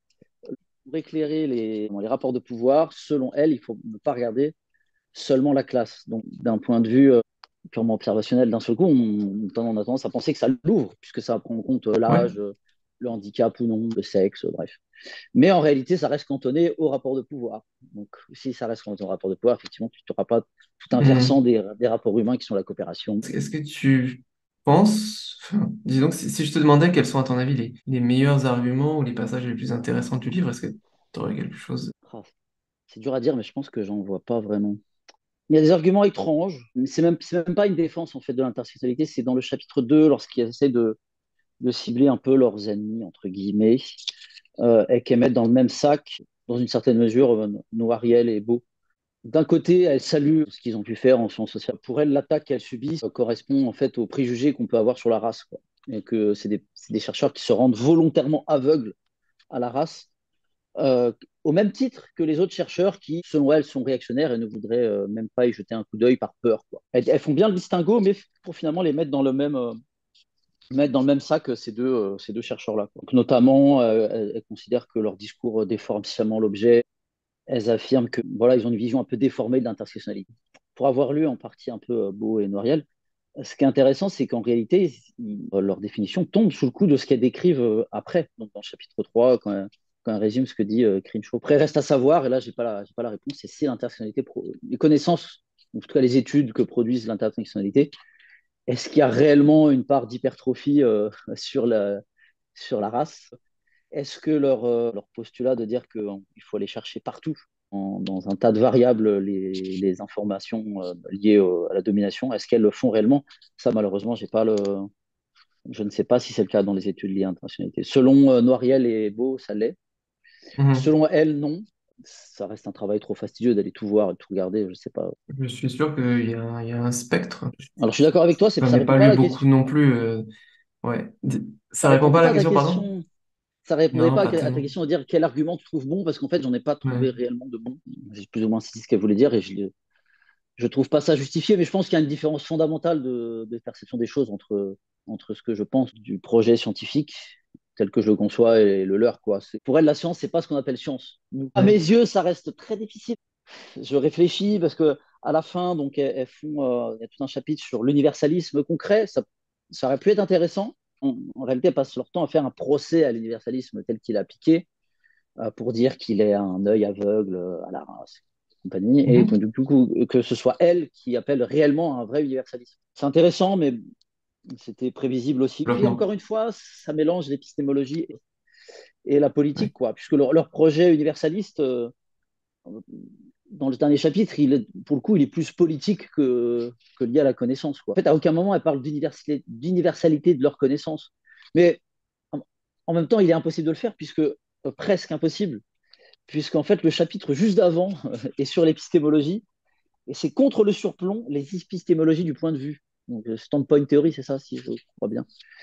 pour éclairer les rapports de pouvoir, selon elle, il faut ne pas regarder seulement la classe. Donc, d'un point de vue purement observationnel, d'un seul coup, on a tendance à penser que ça l'ouvre, puisque ça prend en compte Ouais. l'âge, le handicap ou non, le sexe, bref. Mais en réalité, ça reste cantonné au rapport de pouvoir. Donc, si ça reste cantonné au rapport de pouvoir, effectivement, tu n'auras pas tout un versant Mhm. des rapports humains qui sont la coopération. Est-ce que tu penses, enfin, disons que si je te demandais quels sont à ton avis les meilleurs arguments ou les passages les plus intéressants du livre, est-ce que tu aurais quelque chose? Ah, c'est dur à dire, mais je pense que j'en vois pas vraiment. Il y a des arguments étranges, mais c'est même pas une défense en fait de l'intersectionnalité, c'est dans le chapitre 2, lorsqu'ils essaient de cibler un peu leurs ennemis, entre guillemets, et qu'elles mettent dans le même sac, dans une certaine mesure, Noiriel et Beau. D'un côté, elles saluent ce qu'ils ont pu faire en sciences sociales. Pour elles, l'attaque qu'elles subissent correspond en fait aux préjugés qu'on peut avoir sur la race, quoi. Et que c'est des chercheurs qui se rendent volontairement aveugles à la race, au même titre que les autres chercheurs qui, selon elles, sont réactionnaires et ne voudraient même pas y jeter un coup d'œil par peur, quoi. Elles font bien le distinguo, mais pour finalement les mettre dans le même sac ces deux chercheurs-là, quoi. Donc, notamment, elles considèrent que leur discours déforme sciemment l'objet. Elles affirment que voilà, ils ont une vision un peu déformée de l'intersectionnalité. Pour avoir lu en partie un peu Beau et Noiriel, ce qui est intéressant, c'est qu'en réalité, leur définition tombe sous le coup de ce qu'elles décrivent après, donc dans le chapitre 3, quand elles résument ce que dit Crenshaw. Après, reste à savoir, et là, j'ai pas la réponse, c'est si l'intersectionnalité, les connaissances, en tout cas les études que produisent l'intersectionnalité, est-ce qu'il y a réellement une part d'hypertrophie sur la race? Est-ce que leur postulat de dire qu'il faut aller chercher partout, dans un tas de variables, les informations liées à la domination, est-ce qu'elles le font réellement? Ça, malheureusement, je ne sais pas si c'est le cas dans les études liées à l'internationalité. Selon Noiriel et Beau, ça l'est. Mhm. Selon elles, non. Ça reste un travail trop fastidieux d'aller tout voir et tout regarder, je ne sais pas. Je suis sûr qu'il y a un spectre. Alors, je suis d'accord avec toi, J'en ça ai répond pas pas à lu la beaucoup question. non plus. Ouais. Ça Ça répond pas répondait à pas la à ta question, pardon? question. Ça répondait Non, pas pas à ta tellement. question de dire quel argument tu trouves bon, parce qu'en fait, j'en ai pas trouvé Ouais. réellement de bon. J'ai plus ou moins saisi ce qu'elle voulait dire et je trouve pas ça justifié, mais je pense qu'il y a une différence fondamentale de perception des choses entre ce que je pense du projet scientifique tel que je le conçois et le leur, quoi. Pour elle, la science, c'est pas ce qu'on appelle science. À mes Ouais. yeux, ça reste très difficile. Je réfléchis parce que à la fin, donc, elles font, il y a tout un chapitre sur l'universalisme concret. Ça aurait pu être intéressant. En réalité, elles passent leur temps à faire un procès à l'universalisme tel qu'il est appliqué, pour dire qu'il est un œil aveugle à la race, compagnie, et Mhm. du coup, que ce soit elle qui appelle réellement un vrai universalisme. C'est intéressant, mais c'était prévisible aussi. Puis Développement. encore une fois, ça mélange l'épistémologie et la Ouais. politique, quoi, puisque leur projet universaliste, dans le dernier chapitre, pour le coup, il est plus politique que lié à la connaissance, quoi. En fait, à aucun moment, elle parle d'universalité de leur connaissance. Mais en même temps, il est impossible de le faire, presque impossible, puisqu'en fait, le chapitre juste d'avant est sur l'épistémologie, et c'est contre le surplomb les épistémologies du point de vue. Donc, standpoint theory, c'est ça, si je crois bien.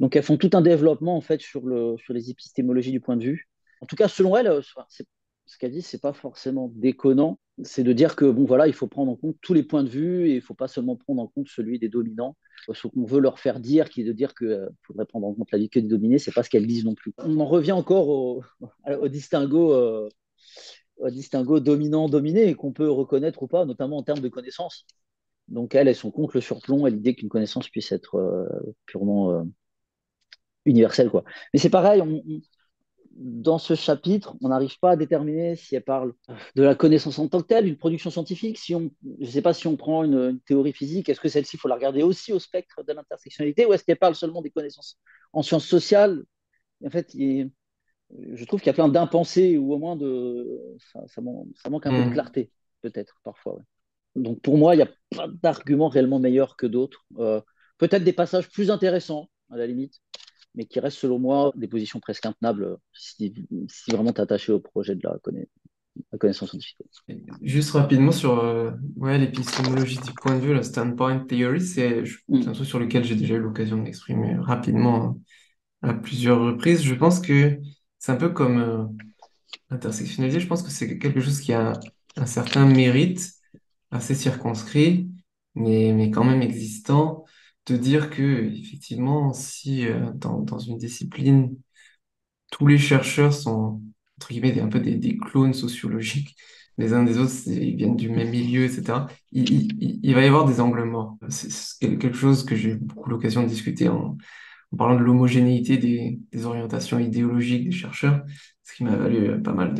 Donc elles font tout un développement en fait sur les épistémologies du point de vue. En tout cas, selon elles, ce qu'elle dit, c'est pas forcément déconnant. C'est de dire que bon voilà, il faut prendre en compte tous les points de vue et il faut pas seulement prendre en compte celui des dominants. Ce qu'on veut leur faire dire, qui est de dire qu'il faudrait prendre en compte la vie que des dominés, c'est pas ce qu'elles disent non plus. On en revient encore au distinguo, au distinguo dominant-dominé qu'on peut reconnaître ou pas, notamment en termes de connaissances. Donc elles sont contre le surplomb et l'idée qu'une connaissance puisse être purement universelle, quoi. Mais c'est pareil, dans ce chapitre, on n'arrive pas à déterminer si elle parle de la connaissance en tant que telle, d'une production scientifique. Si on, je ne sais pas si on prend une théorie physique, est-ce que celle-ci, il faut la regarder aussi au spectre de l'intersectionnalité ou est-ce qu'elle parle seulement des connaissances en sciences sociales? En fait, je trouve qu'il y a plein d'impensés ou au moins ça manque un peu de Hmm. clarté, peut-être, parfois. Ouais. Donc pour moi, il n'y a pas d'argument réellement meilleur que d'autres. Peut-être des passages plus intéressants, à la limite, mais qui restent selon moi des positions presque intenables si vraiment tu es attaché au projet de la connaissance scientifique. Juste rapidement sur ouais, l'épistémologie du point de vue, la standpoint theory, c'est un Mm, truc sur lequel j'ai déjà eu l'occasion de m'exprimer rapidement à plusieurs reprises. Je pense que c'est un peu comme l'intersectionnalité, je pense que c'est quelque chose qui a un certain mérite, assez circonscrit, mais quand même existant, de dire que effectivement, si dans une discipline, tous les chercheurs sont, entre guillemets, un peu des clones sociologiques. Les uns des autres, ils viennent du même milieu, etc. Il va y avoir des angles morts. C'est quelque chose que j'ai eu beaucoup l'occasion de discuter en parlant de l'homogénéité des orientations idéologiques des chercheurs, ce qui m'a valu pas mal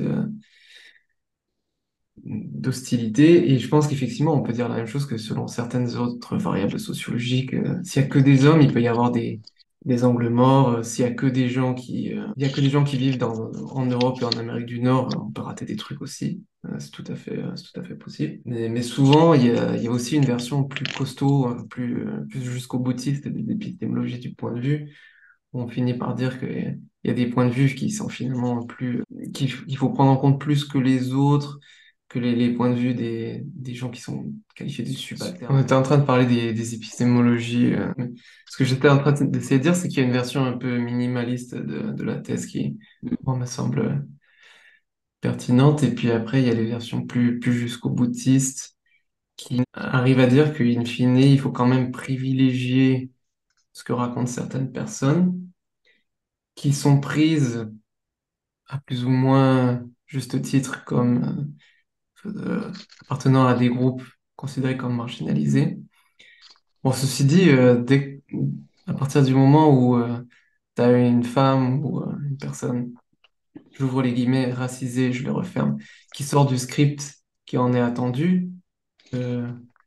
d'hostilité. Et je pense qu'effectivement, on peut dire la même chose que selon certaines autres variables sociologiques. S'il y a que des hommes, il peut y avoir des angles morts. S'il y a que des gens il y a que des gens qui vivent en Europe et en Amérique du Nord, on peut rater des trucs aussi. C'est tout à fait possible. Mais souvent, il y a aussi une version plus costaud, plus jusqu'au boutiste des épistémologies du point de vue. Où on finit par dire qu'il y a des points de vue qui sont finalement qu'il faut prendre en compte plus que les autres, que les points de vue des gens qui sont qualifiés de subalternes. On était en train de parler des épistémologies. Ce que j'étais en train d'essayer de dire, c'est qu'il y a une version un peu minimaliste de la thèse qui, mm, moi, me semble pertinente. Et puis après, il y a les versions plus jusqu'au boutiste qui arrivent à dire qu'in fine, il faut quand même privilégier ce que racontent certaines personnes qui sont prises à plus ou moins juste titre comme appartenant à des groupes considérés comme marginalisés. Bon, ceci dit, à partir du moment où tu as une femme ou une personne, j'ouvre les guillemets, racisée, je les referme, qui sort du script qui en est attendu, euh,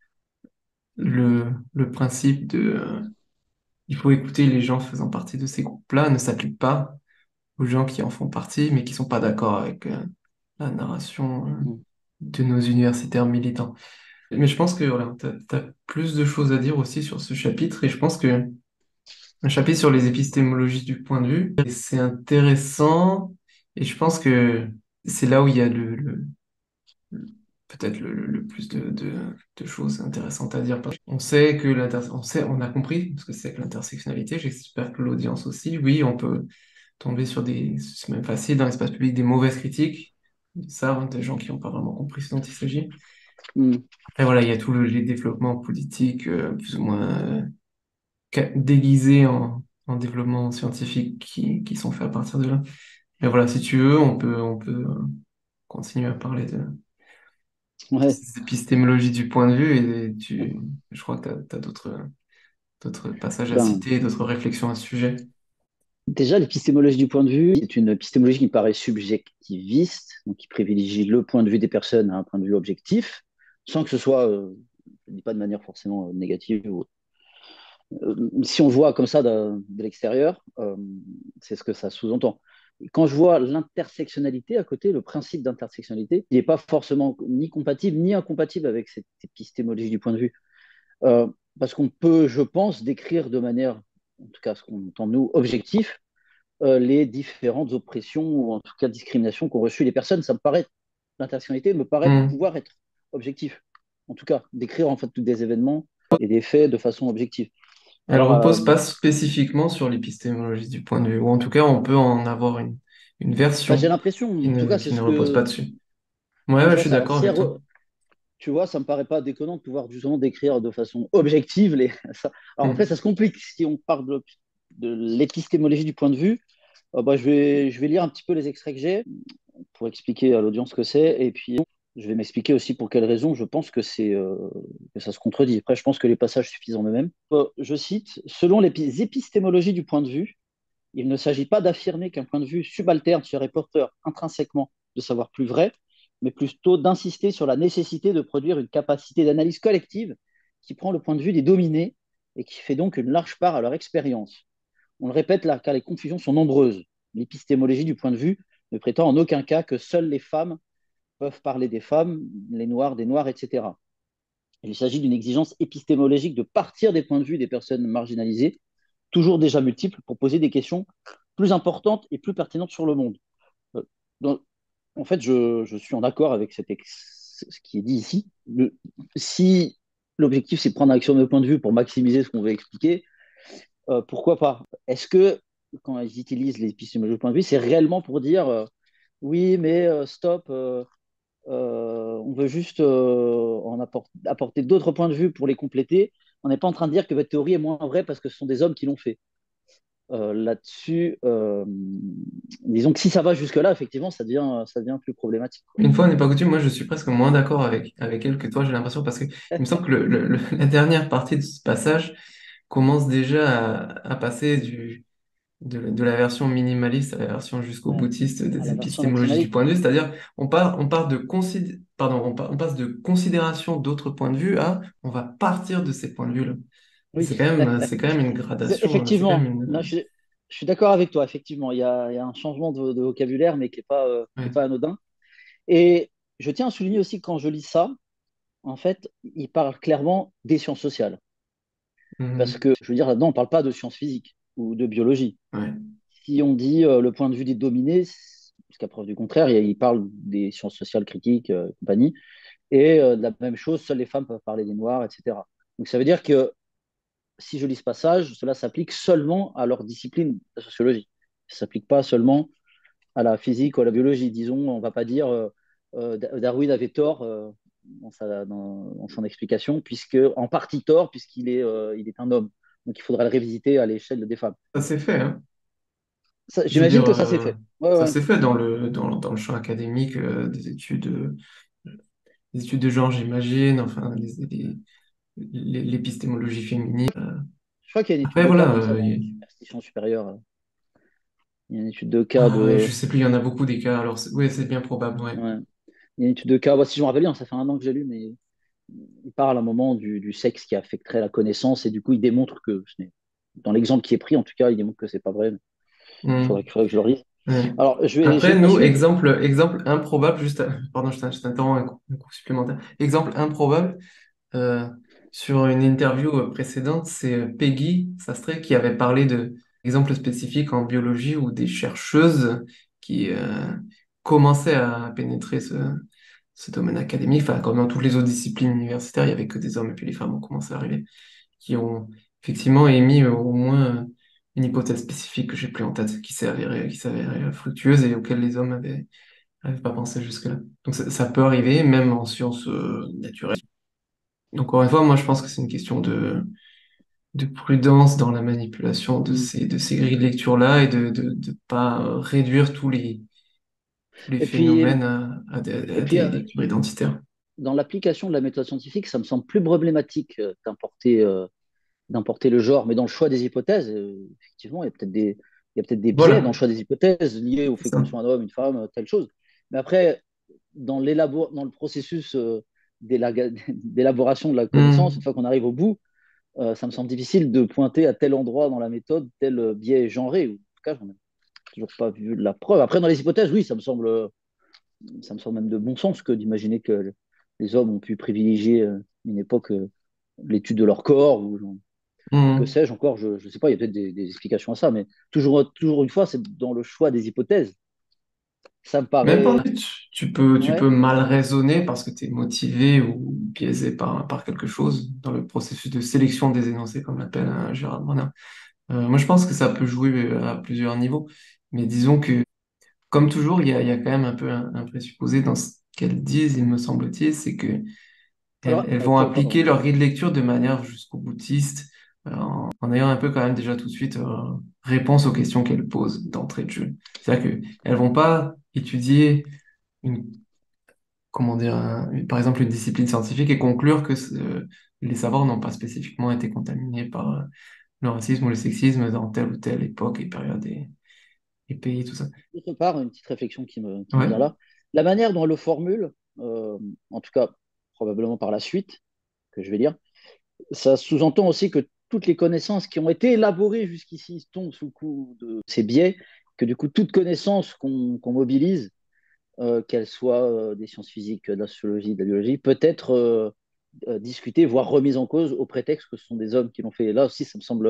le principe de il faut écouter les gens faisant partie de ces groupes-là ne s'applique pas aux gens qui en font partie, mais qui sont pas d'accord avec la narration mm. de nos universitaires militants. Mais je pense que voilà, t'as plus de choses à dire aussi sur ce chapitre, et je pense que un chapitre sur les épistémologies du point de vue, et c'est intéressant, et je pense que c'est là où il y a peut-être le plus de choses intéressantes à dire. On sait que on a compris ce que c'est que l'intersectionnalité, j'espère que l'audience aussi, oui, on peut tomber sur c'est même facile dans l'espace public, des mauvaises critiques, ça, hein, des gens qui n'ont pas vraiment compris ce dont il s'agit. Mm. Après, voilà, il y a tous les développements politiques plus ou moins déguisés en développement scientifique qui sont faits à partir de là. Mais voilà, si tu veux, on peut continuer à parler de Ouais. ces épistémologies du point de vue et je crois que tu as, d'autres passages à Ben, citer, d'autres réflexions à ce sujet. déjà, l'épistémologie du point de vue est une épistémologie qui me paraît subjectiviste, donc qui privilégie le point de vue des personnes à un point de vue objectif, sans que ce soit, je ne dis pas de manière forcément négative. Si on le voit comme ça de l'extérieur, c'est ce que ça sous-entend. Quand je vois l'intersectionnalité à côté, le principe d'intersectionnalité, il n'est pas forcément ni compatible ni incompatible avec cette épistémologie du point de vue. Euh, Parce qu'on peut, je pense, décrire de manière, en tout cas ce qu'on entend nous, objectif, les différentes oppressions ou en tout cas discriminations qu'ont reçues les personnes. Ça me paraît, l'intersectionnalité me paraît Hmm. pouvoir être objectif. En tout cas, décrire en fait des événements et des faits de façon objective. Elle Alors, repose pas spécifiquement sur l'épistémologie du point de vue, ou en tout cas, on peut en avoir une bah, j'ai version l'impression, en tout cas, c'est qui ne ce repose pas que. dessus. Ouais, Enfin, ouais, tu je vois, suis d'accord avec toi. tu vois, ça me paraît pas déconnant de pouvoir justement décrire de façon objective ça. Alors après, ça Hmm. se complique si on parle de l'épistémologie du point de vue. Bah, je vais lire un petit peu les extraits que j'ai pour expliquer à l'audience ce que c'est. Et puis, je vais m'expliquer aussi pour quelles raisons je pense que ça se contredit. Après, je pense que les passages suffisent en eux-mêmes. Je cite, selon les épistémologies du point de vue, il ne s'agit pas d'affirmer qu'un point de vue subalterne serait porteur intrinsèquement de savoir plus vrai, mais plutôt d'insister sur la nécessité de produire une capacité d'analyse collective qui prend le point de vue des dominés et qui fait donc une large part à leur expérience. On le répète là, car les confusions sont nombreuses. L'épistémologie du point de vue ne prétend en aucun cas que seules les femmes peuvent parler des femmes, les noirs des noirs, etc. Il s'agit d'une exigence épistémologique de partir des points de vue des personnes marginalisées, toujours déjà multiples, pour poser des questions plus importantes et plus pertinentes sur le monde. Euh, donc, en fait, je suis en accord avec ce qui est dit ici. Si l'objectif, c'est de prendre action de point de vue pour maximiser ce qu'on veut expliquer, pourquoi pas? Est-ce que, quand ils utilisent l'épistémologie de point de vue, c'est réellement pour dire oui, mais stop, on veut juste apporter d'autres points de vue pour les compléter. On n'est pas en train de dire que votre théorie est moins vraie parce que ce sont des hommes qui l'ont fait. Là-dessus, disons que si ça va jusque-là, effectivement, ça devient plus problématique, quoi. Une fois n'est pas coutume, moi je suis presque moins d'accord avec elle que toi, j'ai l'impression, parce que il me semble que la dernière partie de ce passage commence déjà à passer de la version minimaliste à la version jusqu'au Ouais. boutiste À des la version épistémologies du maximaliste. point de vue, c'est-à-dire on part de pardon, on passe de considération d'autres points de vue à on va partir de ces points de vue-là. Et Oui, c'est quand même une gradation, c'est quand même effectivement. une... Là, je suis d'accord avec toi. Effectivement, il y a un changement de vocabulaire, mais qui est ouais. pas anodin. Et je tiens à souligner aussi que quand je lis ça, en fait, il parle clairement des sciences sociales. Parce Mhm. que, je veux dire, là-dedans, on ne parle pas de sciences physiques ou de biologie. Ouais. Si on dit le point de vue des dominés, jusqu'à preuve du contraire, il parle des sciences sociales critiques, compagnie, et de la même chose, seules les femmes peuvent parler des noirs, etc. Donc ça veut dire que si je lis ce passage, cela s'applique seulement à leur discipline, la sociologie. Ça ne s'applique pas seulement à la physique ou à la biologie. Disons, on ne va pas dire Darwin avait tort dans son explication, puisque en partie tort, il est un homme. Donc il faudra le révisiter à l'échelle des femmes. Ça s'est fait, hein. Je veux J'imagine dire, que ça s'est fait. Ouais, ça ouais. s'est fait dans le champ académique des études de genre, j'imagine, enfin, l'épistémologie féminine. Je crois qu'il y a une étude Après, de cas voilà, comme ça dans la superstition supérieure. Il y a une étude de cas ah ouais, de. je sais plus, il y en a beaucoup des cas, alors oui, c'est bien probable, ouais. Ouais. Il y a une étude de cas, bah, si je me rappelle bien, ça fait un an que j'ai lu, mais il parle à un moment du sexe qui affecterait la connaissance et du coup, il démontre que dans l'exemple qui est pris, en tout cas, il démontre que c'est pas vrai. Hmm, Faudrait que je le lise. ouais. Alors, je Après, vais nous, poursuivre. exemple improbable, juste, pardon, je t'interromps un coup supplémentaire. Exemple improbable, euh, sur une interview précédente, c'est Peggy Sastre qui avait parlé de exemples spécifiques en biologie où des chercheuses qui commençaient à pénétrer ce domaine académique, enfin, comme dans toutes les autres disciplines universitaires, il n'y avait que des hommes et puis les femmes ont commencé à arriver, qui ont effectivement émis au moins une hypothèse spécifique que j'ai plus en tête, qui s'est avérée fructueuse et auquel les hommes avaient pas pensé jusque-là. Donc ça peut arriver, même en sciences naturelles. Donc, encore une fois, moi je pense que c'est une question de prudence dans la manipulation Mm. de ces grilles de lecture-là et de pas réduire tous les Et puis, phénomènes et à puis des lectures identitaires. dans l'application de la méthode scientifique, ça me semble plus problématique d'importer le genre, mais dans le choix des hypothèses, effectivement, il y a peut-être des biais dans Voilà, le choix des hypothèses liés au c'est fait ça. qu'on soit un homme, une femme, telle chose. Mais après, dans le processus d'élaboration de la connaissance, une Hmm. fois qu'on arrive au bout, ça me semble difficile de pointer à tel endroit dans la méthode tel biais genré. Ou, en tout cas, j'en ai toujours pas vu de la preuve. Après, dans les hypothèses, oui, ça me semble même de bon sens que d'imaginer que les hommes ont pu privilégier une époque l'étude de leur corps ou que Hmm. sais-je encore, je ne sais pas, il y a peut-être des explications à ça, mais toujours une fois, c'est dans le choix des hypothèses Ça me Même pas, paraît. tu peux Ouais. mal raisonner parce que tu es motivé ou biaisé par quelque chose dans le processus de sélection des énoncés, comme l'appelle Gérard Bronner. Moi, je pense que ça peut jouer à plusieurs niveaux. Mais disons que, comme toujours, il y a quand même un peu un présupposé dans ce qu'elles disent, il me semble-t-il, c'est que Alors, elles vont pardon. appliquer leur grille de lecture de manière jusqu'au boutiste, en ayant un peu quand même déjà tout de suite réponse aux questions qu'elles posent d'entrée de jeu. C'est-à-dire qu'elles vont pas étudier une, comment dire, par exemple une discipline scientifique et conclure que les savoirs n'ont pas spécifiquement été contaminés par le racisme ou le sexisme dans telle ou telle époque et période et pays, tout ça. D'autre part, une petite réflexion qui me Ouais. vient là. La manière dont elle le formule, en tout cas, probablement par la suite, que je vais lire, ça sous-entend aussi que toutes les connaissances qui ont été élaborées jusqu'ici tombent sous le coup de ces biais, que du coup, toute connaissance qu'on mobilise, qu'elle soit des sciences physiques, de la sociologie, de la biologie, peut être discutée, voire remise en cause au prétexte que ce sont des hommes qui l'ont fait. Et là aussi,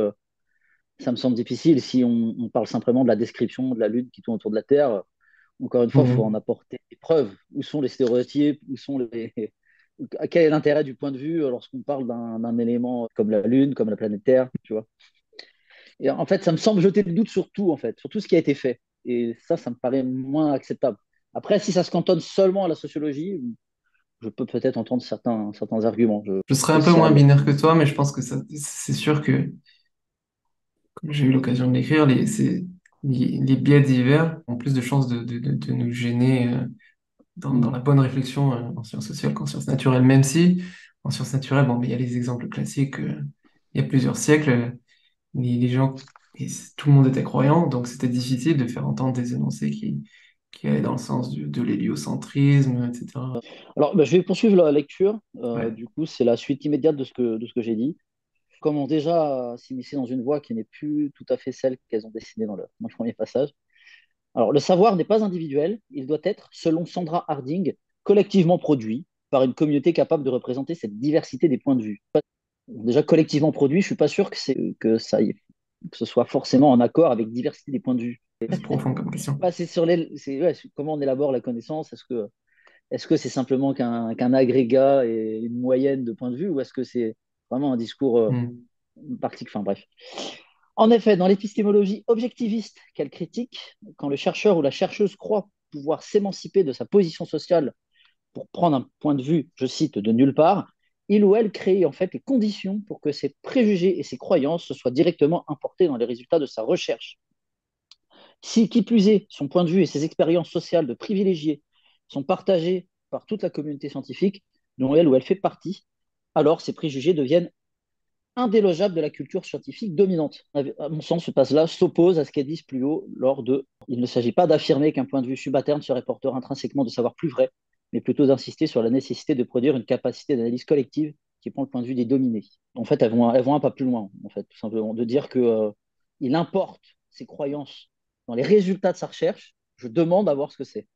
ça me semble difficile si on parle simplement de la description de la Lune qui tourne autour de la Terre. Encore une fois, il faut en Mhm. apporter des preuves. Où sont les stéréotypes? Où sont les... Quel est l'intérêt du point de vue lorsqu'on parle d'un élément comme la Lune, comme la planète Terre, tu vois? Et en fait, ça me semble jeter le doute sur tout, en fait, sur tout ce qui a été fait. Et ça me paraît moins acceptable. Après, si ça se cantonne seulement à la sociologie, je peux peut-être entendre certains arguments. Je Je serais un peu moins spécial. binaire que toi, mais je pense que c'est sûr que, comme j'ai eu l'occasion de l'écrire, les biais divers ont plus de chances de nous gêner dans Mm. la bonne réflexion en sciences sociales qu'en sciences naturelles, même si en sciences naturelles, bon, mais il y a les exemples classiques, il y a plusieurs siècles, les gens, tout le monde était croyant, donc c'était difficile de faire entendre des énoncés qui allaient dans le sens de l'héliocentrisme, etc. Alors, bah, je vais poursuivre la lecture. Ouais. Du coup, c'est la suite immédiate de ce que j'ai dit. Commencent déjà à s'immiscer dans une voie qui n'est plus tout à fait celle qu'elles ont dessinée dans le premier passage. Alors, le savoir n'est pas individuel, il doit être, selon Sandra Harding, collectivement produit par une communauté capable de représenter cette diversité des points de vue. Déjà, collectivement produit, je ne suis pas sûr que ce soit forcément en accord avec diversité des points de vue. C'est profond comme question. Bah, comment on élabore la connaissance. Est-ce que c'est simplement qu'un agrégat et une moyenne de points de vue, ou est-ce que c'est vraiment un discours Hmm. particulier? Enfin bref. En effet, dans l'épistémologie objectiviste qu'elle critique, quand le chercheur ou la chercheuse croit pouvoir s'émanciper de sa position sociale pour prendre un point de vue, je cite, de nulle part, il ou elle crée en fait les conditions pour que ses préjugés et ses croyances soient directement importés dans les résultats de sa recherche. Si, qui plus est, son point de vue et ses expériences sociales de privilégiés sont partagés par toute la communauté scientifique dont elle ou elle fait partie, alors ces préjugés deviennent indélogeables de la culture scientifique dominante. À mon sens, ce passage-là s'oppose à ce qu'elles disent plus haut lors de il ne s'agit pas d'affirmer qu'un point de vue subalterne serait porteur intrinsèquement de savoir plus vrai, mais plutôt d'insister sur la nécessité de produire une capacité d'analyse collective qui prend le point de vue des dominés. En fait, elles vont un pas plus loin, en fait, tout simplement, de dire que il importe ses croyances dans les résultats de sa recherche. Je demande à voir ce que c'est.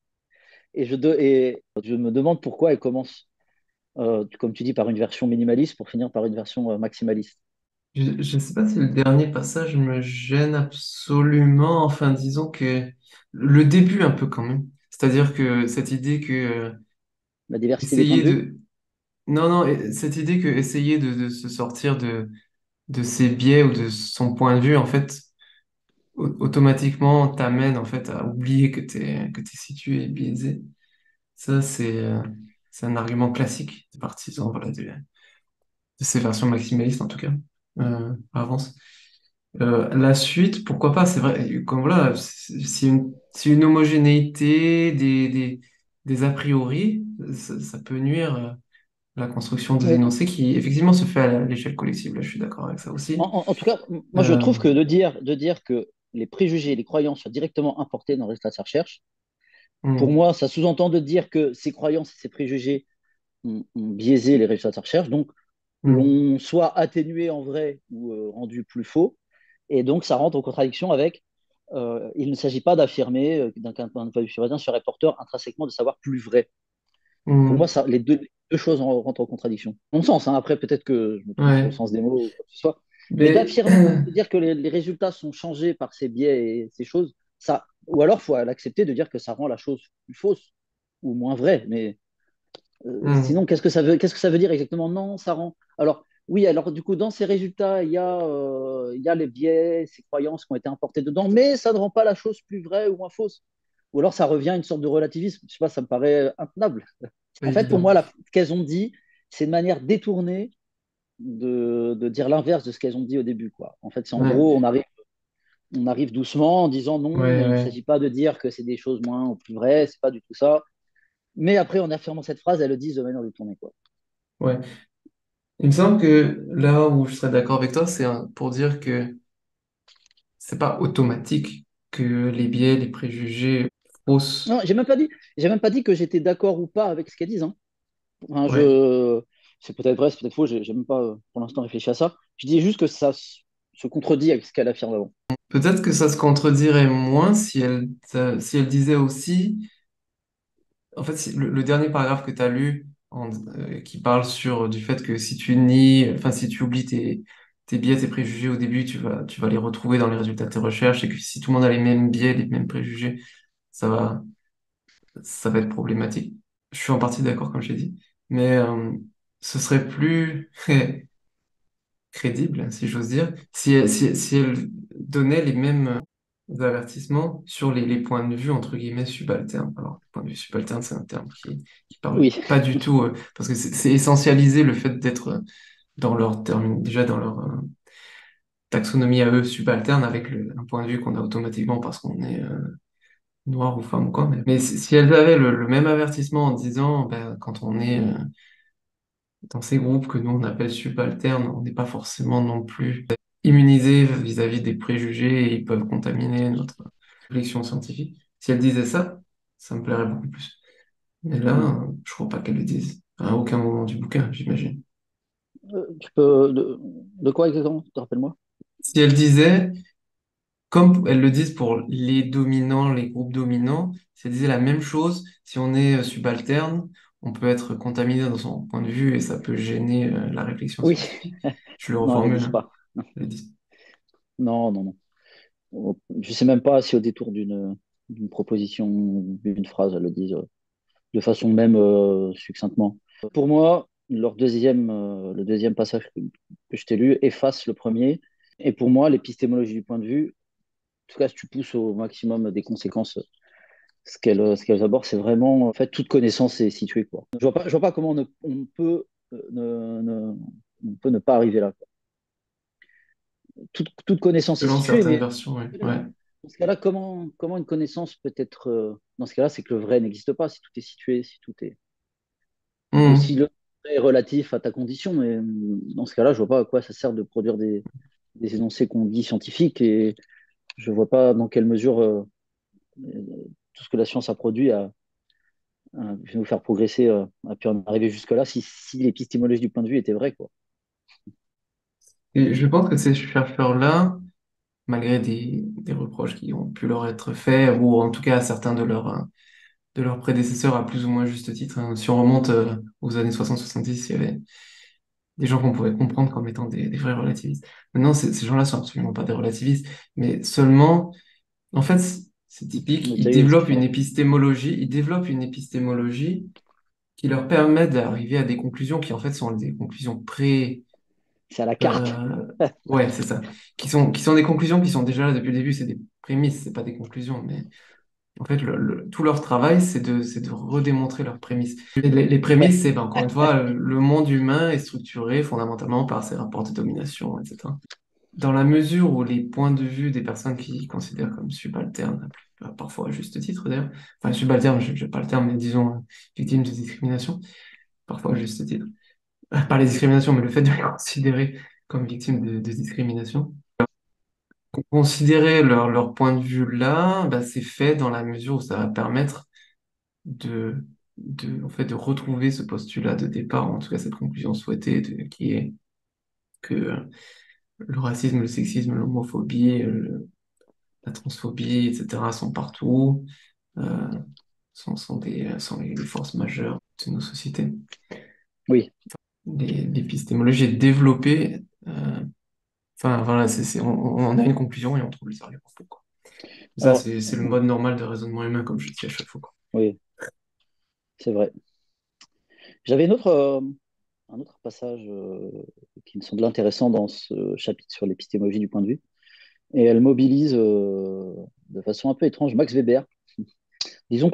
Et je me demande pourquoi elle commence, comme tu dis, par une version minimaliste pour finir par une version maximaliste. Je ne sais pas si le dernier passage me gêne absolument. Enfin, disons que le début un peu quand même. C'est-à-dire que cette idée que La diversité des points essayer de vue. de... Non, non, cette idée que essayer de se sortir de ses biais ou de son point de vue, en fait, automatiquement t'amène en fait à oublier que t'es situé et biaisé. Ça, c'est un argument classique des partisans, voilà, de ces versions maximalistes en tout cas, par avance. La suite, pourquoi pas, c'est vrai, comme voilà, c'est une homogénéité des a priori, ça peut nuire à la construction des Oui. énoncés qui effectivement se fait à l'échelle collective, là je suis d'accord avec ça En, aussi. en tout cas, moi je Euh, trouve que de dire que les préjugés et les croyances soient directement importés dans le résultat de sa recherche, pour hmm, moi, ça sous-entend de dire que ces croyances et ces préjugés ont biaisé les résultats de sa recherche, donc hmm, l'on soit atténué en vrai ou rendu plus faux, et donc ça rentre en contradiction avec il ne s'agit pas d'affirmer qu'un point de vue surveillant serait porteur intrinsèquement de savoir plus vrai. Pour moi, hmm, ça, les deux choses rentrent en contradiction. Mon sens, hein. Après, peut-être que je me trompe sur le ouais. sens des mots ou quoi que ce soit. Mais Mais d'affirmer, de dire que les résultats sont changés par ces biais et ces choses, ça, ou alors faut l'accepter de dire que ça rend la chose plus fausse ou moins vraie. Mais Hmm. sinon, qu'est-ce que ça veut dire exactement? Non, ça rend. Alors, oui, alors du coup, dans ces résultats, il y a les biais, ces croyances qui ont été importées dedans, mais ça ne rend pas la chose plus vraie ou moins fausse. Ou alors ça revient à une sorte de relativisme. Je sais pas, ça me paraît intenable. Pas En fait, pour évident. moi, ce qu'elles ont dit, c'est une manière détournée de dire l'inverse de ce qu'elles ont dit au début, quoi. En fait, c'est en Ouais, gros, on arrive doucement en disant non, ouais, il ne ouais, s'agit pas de dire que c'est des choses moins ou plus vraies, c'est pas du tout ça. Mais après, en affirmant cette phrase, elles le disent de manière détournée, quoi. ouais. Il me semble que là où je serais d'accord avec toi, c'est pour dire que c'est pas automatique que les biais, les préjugés Non, fausses. j'ai même pas dit que j'étais d'accord ou pas avec ce qu'elles disent, hein. Enfin, Ouais. c'est peut-être vrai, c'est peut-être faux, j'ai même pas pour l'instant réfléchi à ça. Je dis juste que ça se contredit avec ce qu'elle affirme avant. Peut-être que ça se contredirait moins si elle disait aussi. En fait, le dernier paragraphe que tu as lu, qui parle du fait que si tu nies, enfin, si tu oublies tes biais, tes préjugés au début, tu vas les retrouver dans les résultats de tes recherches, et que si tout le monde a les mêmes biais, les mêmes préjugés, ça va, ça va être problématique. Je suis en partie d'accord, comme j'ai dit, mais ce serait plus crédible, si j'ose dire, si elle donnait les mêmes avertissements sur les points de vue, entre guillemets, subalternes. Alors, le point de vue subalterne, c'est un terme qui parle Oui, pas du tout, parce que c'est essentialiser le fait d'être dans leur terme, déjà dans leur taxonomie à eux subalterne, avec un point de vue qu'on a automatiquement parce qu'on est noir ou femme ou quoi. Mais si elles avaient le même avertissement en disant, ben, quand on est dans ces groupes que nous on appelle subalternes, on n'est pas forcément non plus immunisé vis-à-vis des préjugés et ils peuvent contaminer notre réflexion scientifique. Si elles disaient ça, ça me plairait beaucoup plus. Mais là, oui. je crois pas qu'elles le disent. À aucun moment du bouquin, j'imagine. Tu peux. De quoi exactement? Te rappelle-moi? Si elles disaient, comme elles le disent pour les dominants, les groupes dominants, si elles disaient la même chose, si on est subalterne, on peut être contaminé dans son point de vue et ça peut gêner la réflexion Oui. scientifique. Je le Non, elles le reformule, disent hein. pas. Elles le disent. Non, non, non. Je sais même pas si au détour d'une proposition, d'une phrase, elles le disent de façon même succinctement. Pour moi, le deuxième passage que je t'ai lu efface le premier. Et pour moi, l'épistémologie du point de vue, en tout cas, si tu pousses au maximum des conséquences, ce qu'elles abordent, c'est vraiment, en fait, toute connaissance est située, quoi. Je vois pas comment on peut ne pas arriver là, quoi. Toute connaissance est Selon située, certaines mais versions, oui. Ouais. dans ce cas-là, comment une connaissance peut être. Dans ce cas-là, c'est que le vrai n'existe pas, si tout est situé, si tout est. Aussi, Hmm. le vrai est relatif à ta condition, mais dans ce cas-là, je vois pas à quoi ça sert de produire des énoncés qu'on dit scientifiques et je vois pas dans quelle mesure tout ce que la science a produit pu nous faire progresser, a pu en arriver jusque-là si l'épistémologie du point de vue était vraie, quoi. Et je pense que ces chercheurs-là, malgré des reproches qui ont pu leur être faits, ou en tout cas à certains de leurs prédécesseurs à plus ou moins juste titre, hein. Si on remonte aux années 60-70, il y avait des gens qu'on pouvait comprendre comme étant des vrais relativistes. Maintenant, ces gens-là sont absolument pas des relativistes, mais seulement, en fait, c'est typique, Mais ça y est, ouais. ils développent une épistémologie qui leur permet d'arriver à des conclusions qui en fait sont des conclusions C'est à la carte. euh, ouais, c'est ça, qui sont des conclusions qui sont déjà là depuis le début, c'est des prémices, c'est pas des conclusions, mais en fait, tout leur travail, c'est de redémontrer leurs prémices. Et les Ouais. prémices, c'est, ben, encore une fois, le monde humain est structuré fondamentalement par ses rapports de domination, etc. Dans la mesure où les points de vue des personnes qui considèrent comme subalternes, parfois à juste titre d'ailleurs, enfin subalternes, je n'ai pas le terme, mais disons victimes de discrimination, parfois à juste titre, pas les discriminations, mais le fait de les considérer comme victimes de discrimination, considérer leur point de vue là, bah, c'est fait dans la mesure où ça va permettre de, en fait, de retrouver ce postulat de départ, en tout cas cette conclusion souhaitée, qui est que le racisme, le sexisme, l'homophobie, la transphobie, etc., sont partout, euh, sont les forces majeures de nos sociétés. Oui. L'épistémologie est développée, enfin voilà, on a une conclusion et on trouve les arguments pour, quoi. Ça, Alors, c'est le mode normal de raisonnement humain, comme je dis à chaque fois, quoi. oui, c'est vrai. J'avais un autre passage qui me semble intéressant dans ce chapitre sur l'épistémologie du point de vue. Et elle mobilise de façon un peu étrange Max Weber. Disons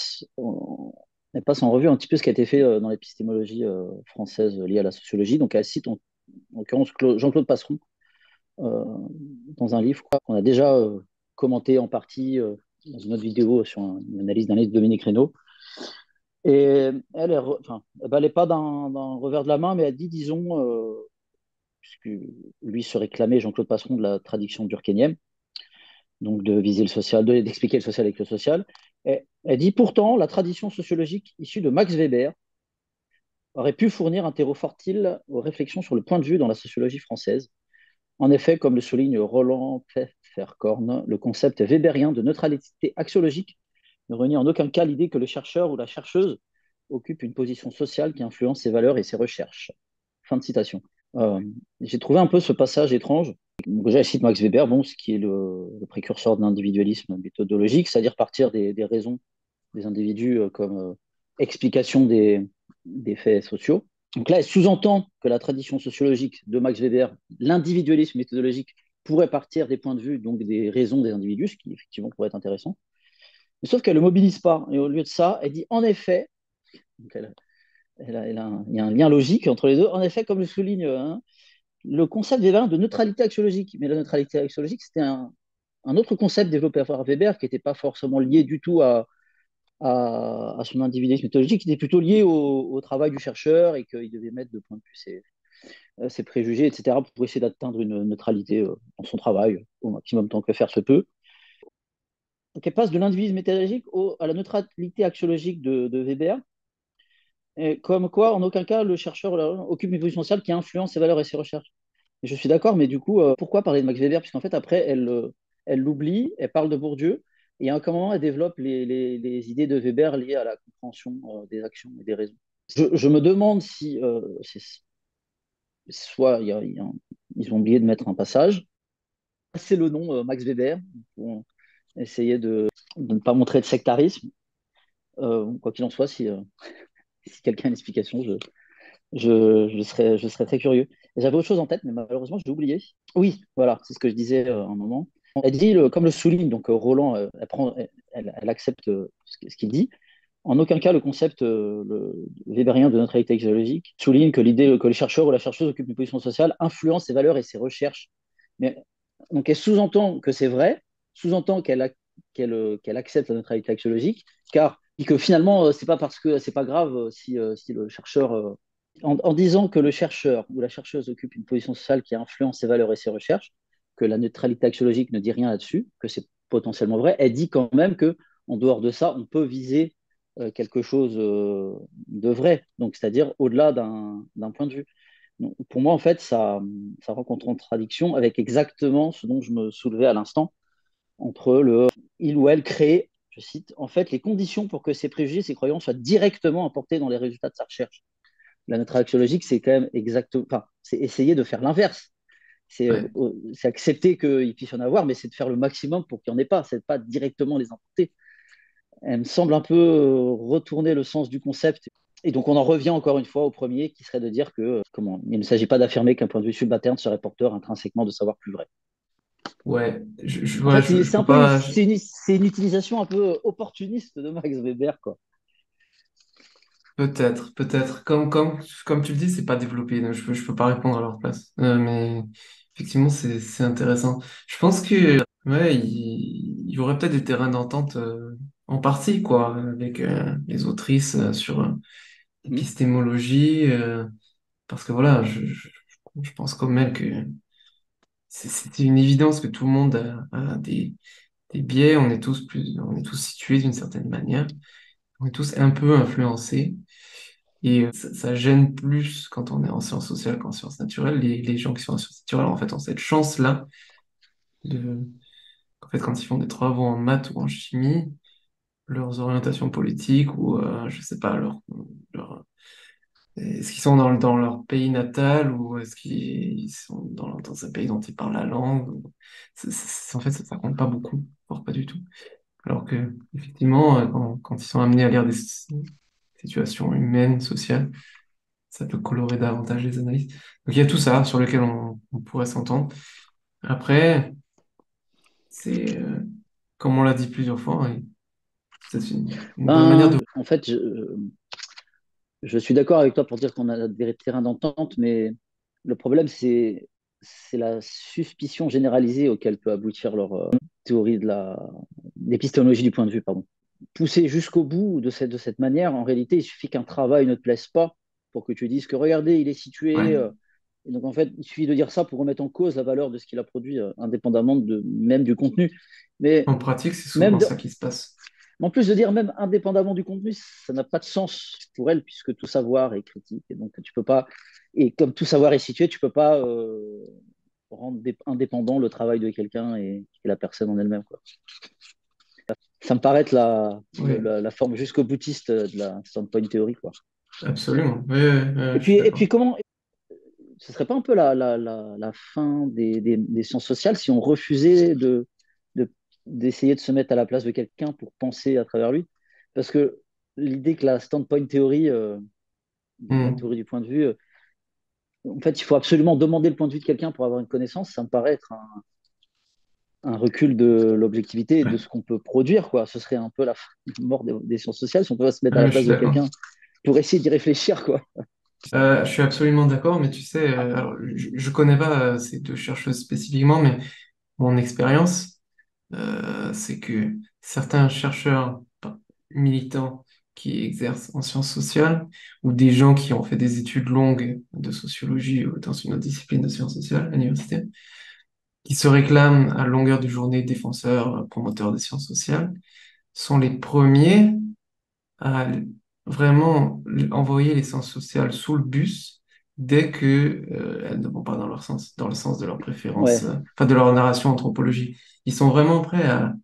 elle passe en revue un petit peu ce qui a été fait dans l'épistémologie française liée à la sociologie. Donc elle cite en l'occurrence Jean-Claude Passeron euh, dans un livre qu'on a déjà commenté en partie dans une autre vidéo sur une analyse d'un livre de Dominique Reynaud. Et enfin, elle n'est pas d'un revers de la main, mais elle dit, disons, puisque lui se réclamait, Jean-Claude Passeron, de la traduction durkheimienne, donc de viser le social, d'expliquer le social avec le social. Et elle dit pourtant, la tradition sociologique issue de Max Weber aurait pu fournir un terreau fertile aux réflexions sur le point de vue dans la sociologie française. En effet, comme le souligne Roland Pfefferkorn, le concept weberien de neutralité axiologique ne renie en aucun cas l'idée que le chercheur ou la chercheuse occupe une position sociale qui influence ses valeurs et ses recherches. Fin de citation. Euh, j'ai trouvé un peu ce passage étrange. Déjà, je cite Max Weber, bon, ce qui est le précurseur de l'individualisme méthodologique, c'est-à-dire partir des raisons des individus comme explication des faits sociaux. Donc là, elle sous-entend que la tradition sociologique de Max Weber, l'individualisme méthodologique, pourrait partir des points de vue, donc des raisons des individus, ce qui effectivement pourrait être intéressant. Mais sauf qu'elle ne le mobilise pas. Et au lieu de ça, elle dit en effet, donc il y a un lien logique entre les deux, en effet, comme le souligne le concept weberien de neutralité axiologique. Mais la neutralité axiologique, c'était un autre concept développé par Weber qui n'était pas forcément lié du tout à son individualisme méthodologique, qui était plutôt lié au travail du chercheur et qu'il devait mettre de point de vue ses préjugés, etc., pour essayer d'atteindre une neutralité dans son travail au maximum tant que faire se peut. Donc elle passe de l'individualisme méthodologique à la neutralité axiologique de Weber, et comme quoi, en aucun cas, le chercheur occupe une position sociale qui influence ses valeurs et ses recherches. Et je suis d'accord, mais du coup, pourquoi parler de Max Weber? Puisqu'en fait, après, elle l'oublie, elle parle de Bourdieu, et à un moment, elle développe les idées de Weber liées à la compréhension des actions et des raisons. Je me demande si, soit ils ont oublié de mettre un passage, c'est le nom Max Weber, pour essayer de ne pas montrer de sectarisme. Quoi qu'il en soit, si quelqu'un a une explication, je serais très curieux. J'avais autre chose en tête, mais malheureusement, j'ai oublié. Oui, voilà, c'est ce que je disais un moment. Elle dit, comme le souligne, donc Roland, elle accepte ce qu'il dit. En aucun cas, le concept weberien de neutralité axiologique souligne que l'idée que le chercheur ou la chercheuse occupe une position sociale influence ses valeurs et ses recherches. Mais, donc, elle sous-entend que c'est vrai, sous-entend qu'elle accepte la neutralité axiologique, car et que finalement, c'est pas parce que c'est pas grave si le chercheur en disant que le chercheur ou la chercheuse occupe une position sociale qui influence ses valeurs et ses recherches, que la neutralité axiologique ne dit rien là-dessus, que c'est potentiellement vrai, elle dit quand même que en dehors de ça, on peut viser quelque chose de vrai, donc c'est-à-dire au-delà d'un point de vue. Donc, pour moi, en fait, ça rencontre en contradiction avec exactement ce dont je me soulevais à l'instant, entre il ou elle crée, je cite, en fait, les conditions pour que ces préjugés, ces croyances soient directement apportés dans les résultats de sa recherche. La neutralité axiologique, c'est quand même exactement, enfin, c'est essayer de faire l'inverse. Ouais. C'est accepter qu'il puisse y en avoir, mais c'est de faire le maximum pour qu'il n'y en ait pas, c'est de pas directement les importer. Elle me semble un peu retourner le sens du concept. Et donc on en revient encore une fois au premier, qui serait de dire que il ne s'agit pas d'affirmer qu'un point de vue subalterne serait porteur intrinsèquement de savoir plus vrai. Ouais, En ouais, fait, je c'est peux un peu pas. c'est une utilisation un peu opportuniste de Max Weber, quoi. Peut-être, peut-être. Comme tu le dis, c'est pas développé, donc je peux pas répondre à leur place. Mais effectivement, c'est intéressant. Je pense que ouais, il y aurait peut-être des terrains d'entente en partie, quoi, avec les autrices sur Hmm. l'épistémologie, parce que voilà, je pense comme elle que c'est une évidence que tout le monde a des biais, on est tous situés d'une certaine manière, on est tous un peu influencés. Et ça gêne plus quand on est en sciences sociales qu'en sciences naturelles. Les gens qui sont en sciences naturelles, en fait, ont cette chance-là de, en fait, quand ils font des travaux en maths ou en chimie, leurs orientations politiques ou, je sais pas, Est-ce qu'ils sont dans leur pays natal ou est-ce qu'ils sont dans un pays dont ils parlent la langue? En fait, ça compte pas beaucoup, voire pas du tout. Alors que, effectivement, quand ils sont amenés à lire des situations humaines, sociales, ça peut colorer davantage les analyses. Donc il y a tout ça sur lequel on pourrait s'entendre. Après, c'est, comme on l'a dit plusieurs fois, hein, c'est une bonne manière de... En fait, je suis d'accord avec toi pour dire qu'on a des terrains d'entente, mais le problème, c'est la suspicion généralisée auquel peut aboutir leur théorie de l'épistémologie du point de vue, pardon. Poussé jusqu'au bout de cette manière, en réalité, il suffit qu'un travail ne te plaise pas pour que tu dises que regardez, il est situé. Ouais, Et donc, en fait, il suffit de dire ça pour remettre en cause la valeur de ce qu'il a produit, indépendamment même du contenu. Mais en pratique, c'est même souvent ça qui se passe. en plus de dire même indépendamment du contenu, ça n'a pas de sens pour elle puisque tout savoir est critique. Et donc tu peux pas, et comme tout savoir est situé, tu peux pas rendre indépendant le travail de quelqu'un et la personne en elle-même, quoi. Ça me paraît être Oui, la forme jusqu'au boutiste de la standpoint théorie, quoi. absolument. Oui, oui, oui, je suis Et d'accord. puis comment, ce serait pas un peu la fin des sciences sociales si on refusait de, d'essayer de se mettre à la place de quelqu'un pour penser à travers lui? Parce que l'idée que la standpoint théorie, la Hmm. théorie du point de vue, en fait, il faut absolument demander le point de vue de quelqu'un pour avoir une connaissance, ça me paraît être un recul de l'objectivité et de Ouais. ce qu'on peut produire, quoi. Ce serait un peu la mort des sciences sociales si on peut se mettre à la Je place suis de d'accord. quelqu'un pour essayer d'y réfléchir, quoi. Je suis absolument d'accord, mais tu sais, alors, je connais pas ces deux chercheuses spécifiquement, mais mon expérience, c'est que certains chercheurs militants qui exercent en sciences sociales, ou des gens qui ont fait des études longues de sociologie ou dans une autre discipline de sciences sociales à l'université, qui se réclament à longueur de journée défenseurs, promoteurs des sciences sociales, sont les premiers à vraiment envoyer les sciences sociales sous le bus dès que elles ne vont pas dans leur sens, dans le sens de leur préférence, Ouais. enfin de leur narration anthropologique. Ils sont vraiment prêts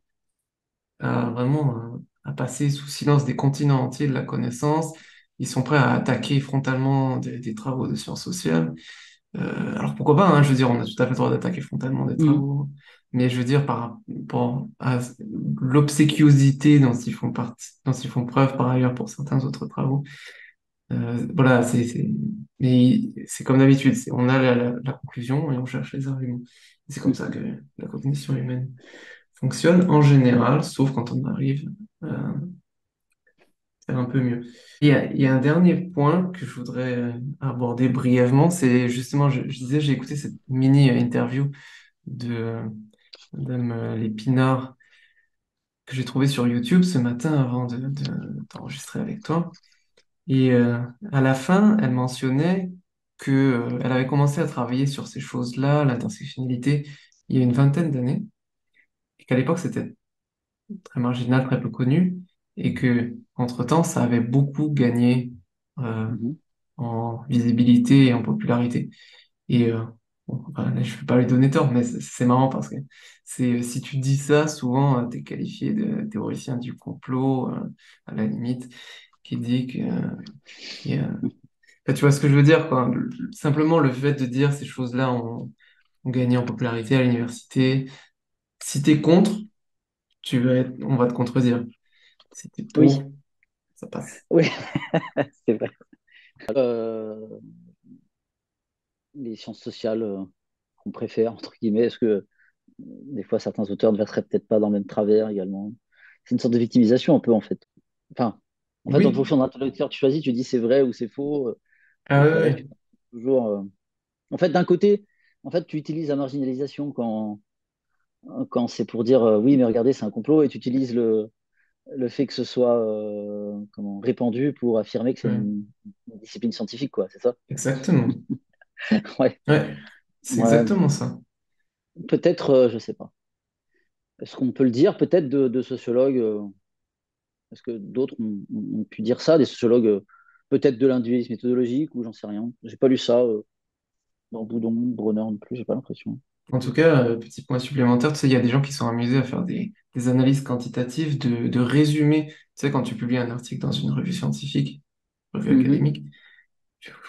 à passer sous silence des continents entiers de la connaissance. Ils sont prêts à attaquer frontalement des travaux de sciences sociales. Alors pourquoi pas, hein, je veux dire, on a tout à fait le droit d'attaquer frontalement des Mhm. travaux, mais je veux dire par rapport à l'obséquiosité dont ils font dont ils font preuve par ailleurs pour certains autres travaux. Voilà, mais c'est comme d'habitude, on a la conclusion et on cherche les arguments. C'est comme ça que la cognition humaine fonctionne en général, sauf quand on arrive à faire un peu mieux. Il y a un dernier point que je voudrais aborder brièvement, c'est justement, je disais, j'ai écouté cette mini-interview de Madame Lépinard que j'ai trouvée sur YouTube ce matin avant d'enregistrer avec toi. Et à la fin, elle mentionnait que, elle avait commencé à travailler sur ces choses-là, l'intersectionnalité, il y a une vingtaine d'années, et qu'à l'époque, c'était très marginal, très peu connu, et que, entre-temps, ça avait beaucoup gagné euh, Mhm. en visibilité et en popularité. Et bon, enfin, là, je ne vais pas lui donner tort, mais c'est marrant parce que si tu dis ça, souvent, tu es qualifié de théoricien du complot, à la limite, qui dit que... enfin, tu vois ce que je veux dire, quoi. Simplement, le fait de dire ces choses-là ont gagné en popularité à l'université. Si tu es contre, on va te contredire. Si tu es Oui, pour, ça passe. oui, c'est vrai. Euh, les sciences sociales qu'on préfère, entre guillemets, est-ce que des fois certains auteurs ne verseraient peut-être pas dans le même travers également? C'est une sorte de victimisation un peu, en fait. Enfin, en fait, en Oui, fonction de l'interlocuteur que tu choisis, tu dis c'est vrai ou c'est faux. ah Et ouais, c'est vrai que ouais. tu peux toujours. En fait, d'un côté, en fait, tu utilises la marginalisation quand c'est pour dire oui, mais regardez, c'est un complot, et tu utilises le fait que ce soit comment, répandu pour affirmer que c'est Ouais, une discipline scientifique, quoi, c'est ça? exactement. Ouais, Ouais, c'est ouais. exactement ça. Peut-être, je sais pas. Est-ce qu'on peut le dire, peut-être, de sociologues est-ce que d'autres ont pu dire ça, des sociologues, peut-être de l'individualisme méthodologique, ou j'en sais rien. J'ai pas lu ça dans Boudon, Bronner non plus, j'ai pas l'impression. En tout cas, petit point supplémentaire, tu sais, il y a des gens qui sont amusés à faire des analyses quantitatives de résumés. Tu sais, quand tu publies un article dans une revue scientifique, revue Mhm. académique,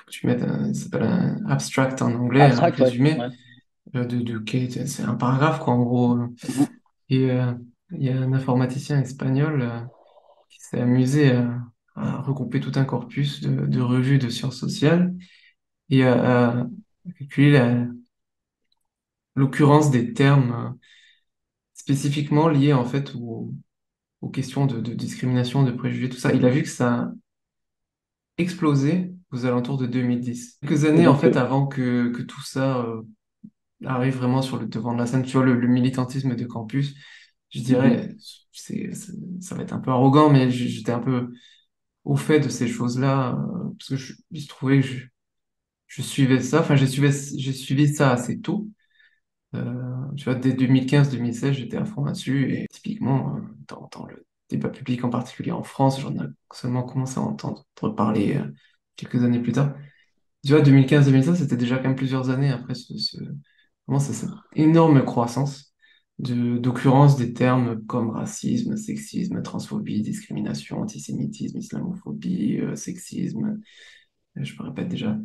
tu mettes ça s'appelle un abstract en anglais, un Abstract, ouais. résumé Ouais. c'est un paragraphe quoi en gros. Mhm. Et il y a un informaticien espagnol qui s'est amusé à regrouper tout un corpus de revues de sciences sociales et à calculer l'occurrence des termes spécifiquement liés en fait aux questions de discrimination, de préjugés, tout ça. Il a vu que ça explosé aux alentours de 2010. Quelques Et années, en donc, fait, avant que tout ça arrive vraiment sur le devant de la scène, tu vois, le militantisme de campus, je mhm. dirais, ça va être un peu arrogant, mais j'étais un peu au fait de ces choses-là, parce que il se trouvait que je suivais ça, enfin, j'ai suivi ça assez tôt. Tu vois, dès 2015-2016, j'étais à fond là-dessus, et typiquement, dans le débat public en particulier en France, j'en ai seulement commencé à entendre parler quelques années plus tard. Tu vois, 2015-2016, c'était déjà quand même plusieurs années après vraiment, c'est cette énorme croissance d'occurrence des termes comme racisme, sexisme, transphobie, discrimination, antisémitisme, islamophobie, sexisme, je me répète déjà,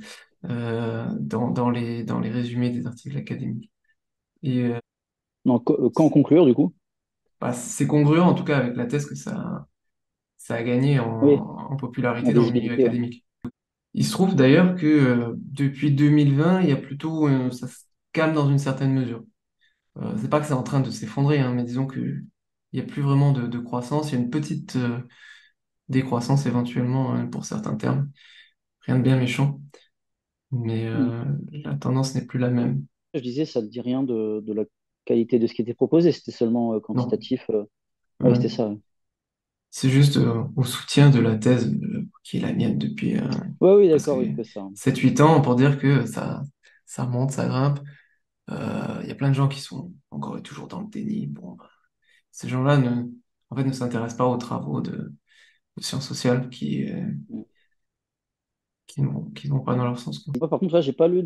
dans les résumés des articles académiques. Et Donc, quand en conclure, du coup? bah, c'est congruent en tout cas avec la thèse que ça a gagné Oui, en en popularité dans le milieu visibilité, ouais. académique. Il se trouve d'ailleurs que depuis 2020, il y a plutôt, ça se calme dans une certaine mesure. C'est pas que c'est en train de s'effondrer, hein, mais disons que il n'y a plus vraiment de croissance. Il y a une petite décroissance éventuellement pour certains termes. Rien de bien méchant, mais Mm. la tendance n'est plus la même. Je disais, ça ne dit rien de la qualité de ce qui était proposé, c'était seulement Non. quantitatif. Oui, c'était Ouais. ça. Ouais, C'est juste au soutien de la thèse qui est la mienne depuis ouais, oui, d'accord, oui, presque que ça. 7-8 ans pour dire que ça monte, ça grimpe. Il y a plein de gens qui sont encore et toujours dans le déni. Bon, bah, ces gens-là en fait, ne s'intéressent pas aux travaux de sciences sociales Mm. qui vont pas dans leur sens, quoi. Moi, par contre, là,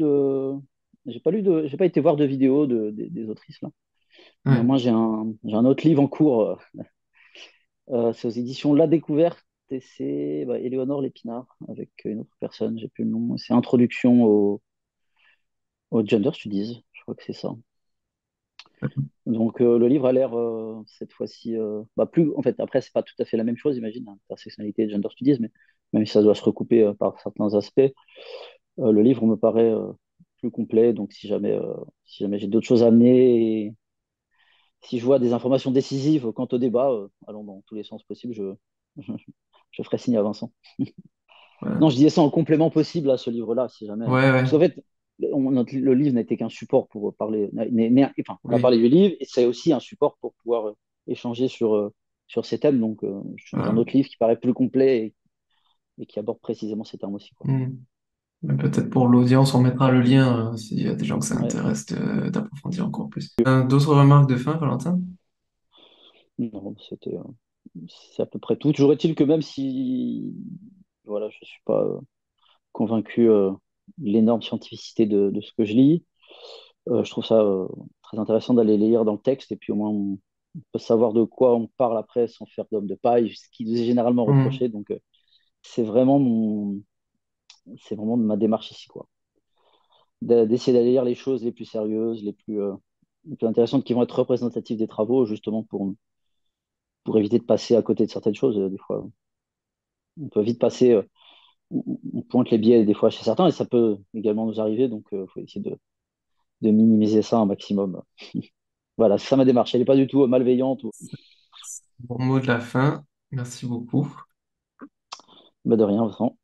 j'ai pas été voir de vidéo des autrices là. Ouais. Moi, j'ai un autre livre en cours. C'est aux éditions La Découverte et c'est Éléonore Lépinard avec une autre personne, j'ai plus le nom. C'est Introduction au gender studies, je crois que c'est ça. Donc le livre a l'air cette fois-ci plus. En fait, après, c'est pas tout à fait la même chose, j'imagine, intersectionnalité et gender studies, mais même si ça doit se recouper par certains aspects, le livre me paraît plus complet. Donc si jamais j'ai d'autres choses à amener et si je vois des informations décisives quant au débat, allant dans tous les sens possibles, je ferai signe à Vincent. Voilà. Non, je disais ça en complément possible à ce livre-là, si jamais. Ouais, ouais, Parce qu'en fait, le livre n'était qu'un support pour parler. Enfin, on a oui. parlé du livre et c'est aussi un support pour pouvoir échanger sur ces thèmes. Donc, je suis dans un Voilà. autre livre qui paraît plus complet et qui aborde précisément ces termes aussi, quoi. Hmm. Mais peut-être pour l'audience, on mettra le lien s'il y a des gens que ça Ouais. intéresse d'approfondir encore plus. D'autres remarques de fin, Valentin? Non, c'est à peu près tout. Toujours est-il que même si, voilà, je suis pas convaincu de l'énorme scientificité de ce que je lis, je trouve ça très intéressant d'aller lire dans le texte et puis au moins on peut savoir de quoi on parle après sans faire d'homme de paille, ce qui nous est généralement Hmm. reproché. Donc c'est vraiment c'est vraiment ma démarche ici, quoi. D'essayer d'aller lire les choses les plus sérieuses, les plus intéressantes qui vont être représentatives des travaux, justement pour éviter de passer à côté de certaines choses. Des fois, on peut vite passer, on pointe les biais des fois chez certains et ça peut également nous arriver. Donc, il faut essayer de minimiser ça un maximum. Voilà, c'est ça ma démarche. Elle n'est pas du tout malveillante. Bon mot de la fin. Merci beaucoup. Bah, de rien, Vincent.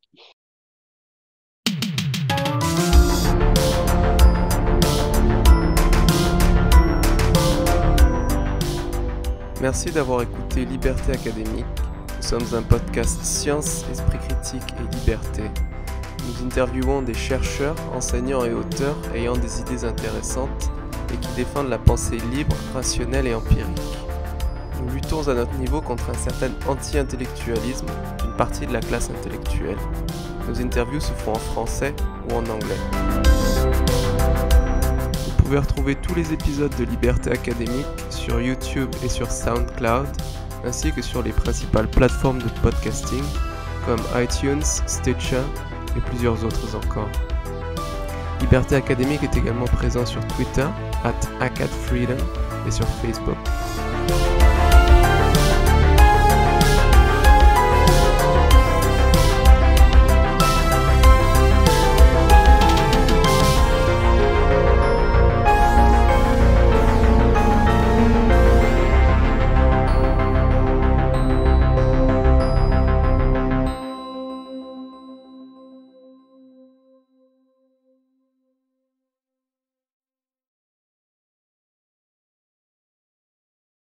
Merci d'avoir écouté Liberté académique. Nous sommes un podcast science, esprit critique et liberté. Nous interviewons des chercheurs, enseignants et auteurs ayant des idées intéressantes et qui défendent la pensée libre, rationnelle et empirique. Nous luttons à notre niveau contre un certain anti-intellectualisme d'une partie de la classe intellectuelle. Nos interviews se font en français ou en anglais. Vous pouvez retrouver tous les épisodes de Liberté académique sur YouTube et sur SoundCloud, ainsi que sur les principales plateformes de podcasting comme iTunes, Stitcher, et plusieurs autres encore. Liberté académique est également présent sur Twitter, @acadfreedom, et sur Facebook.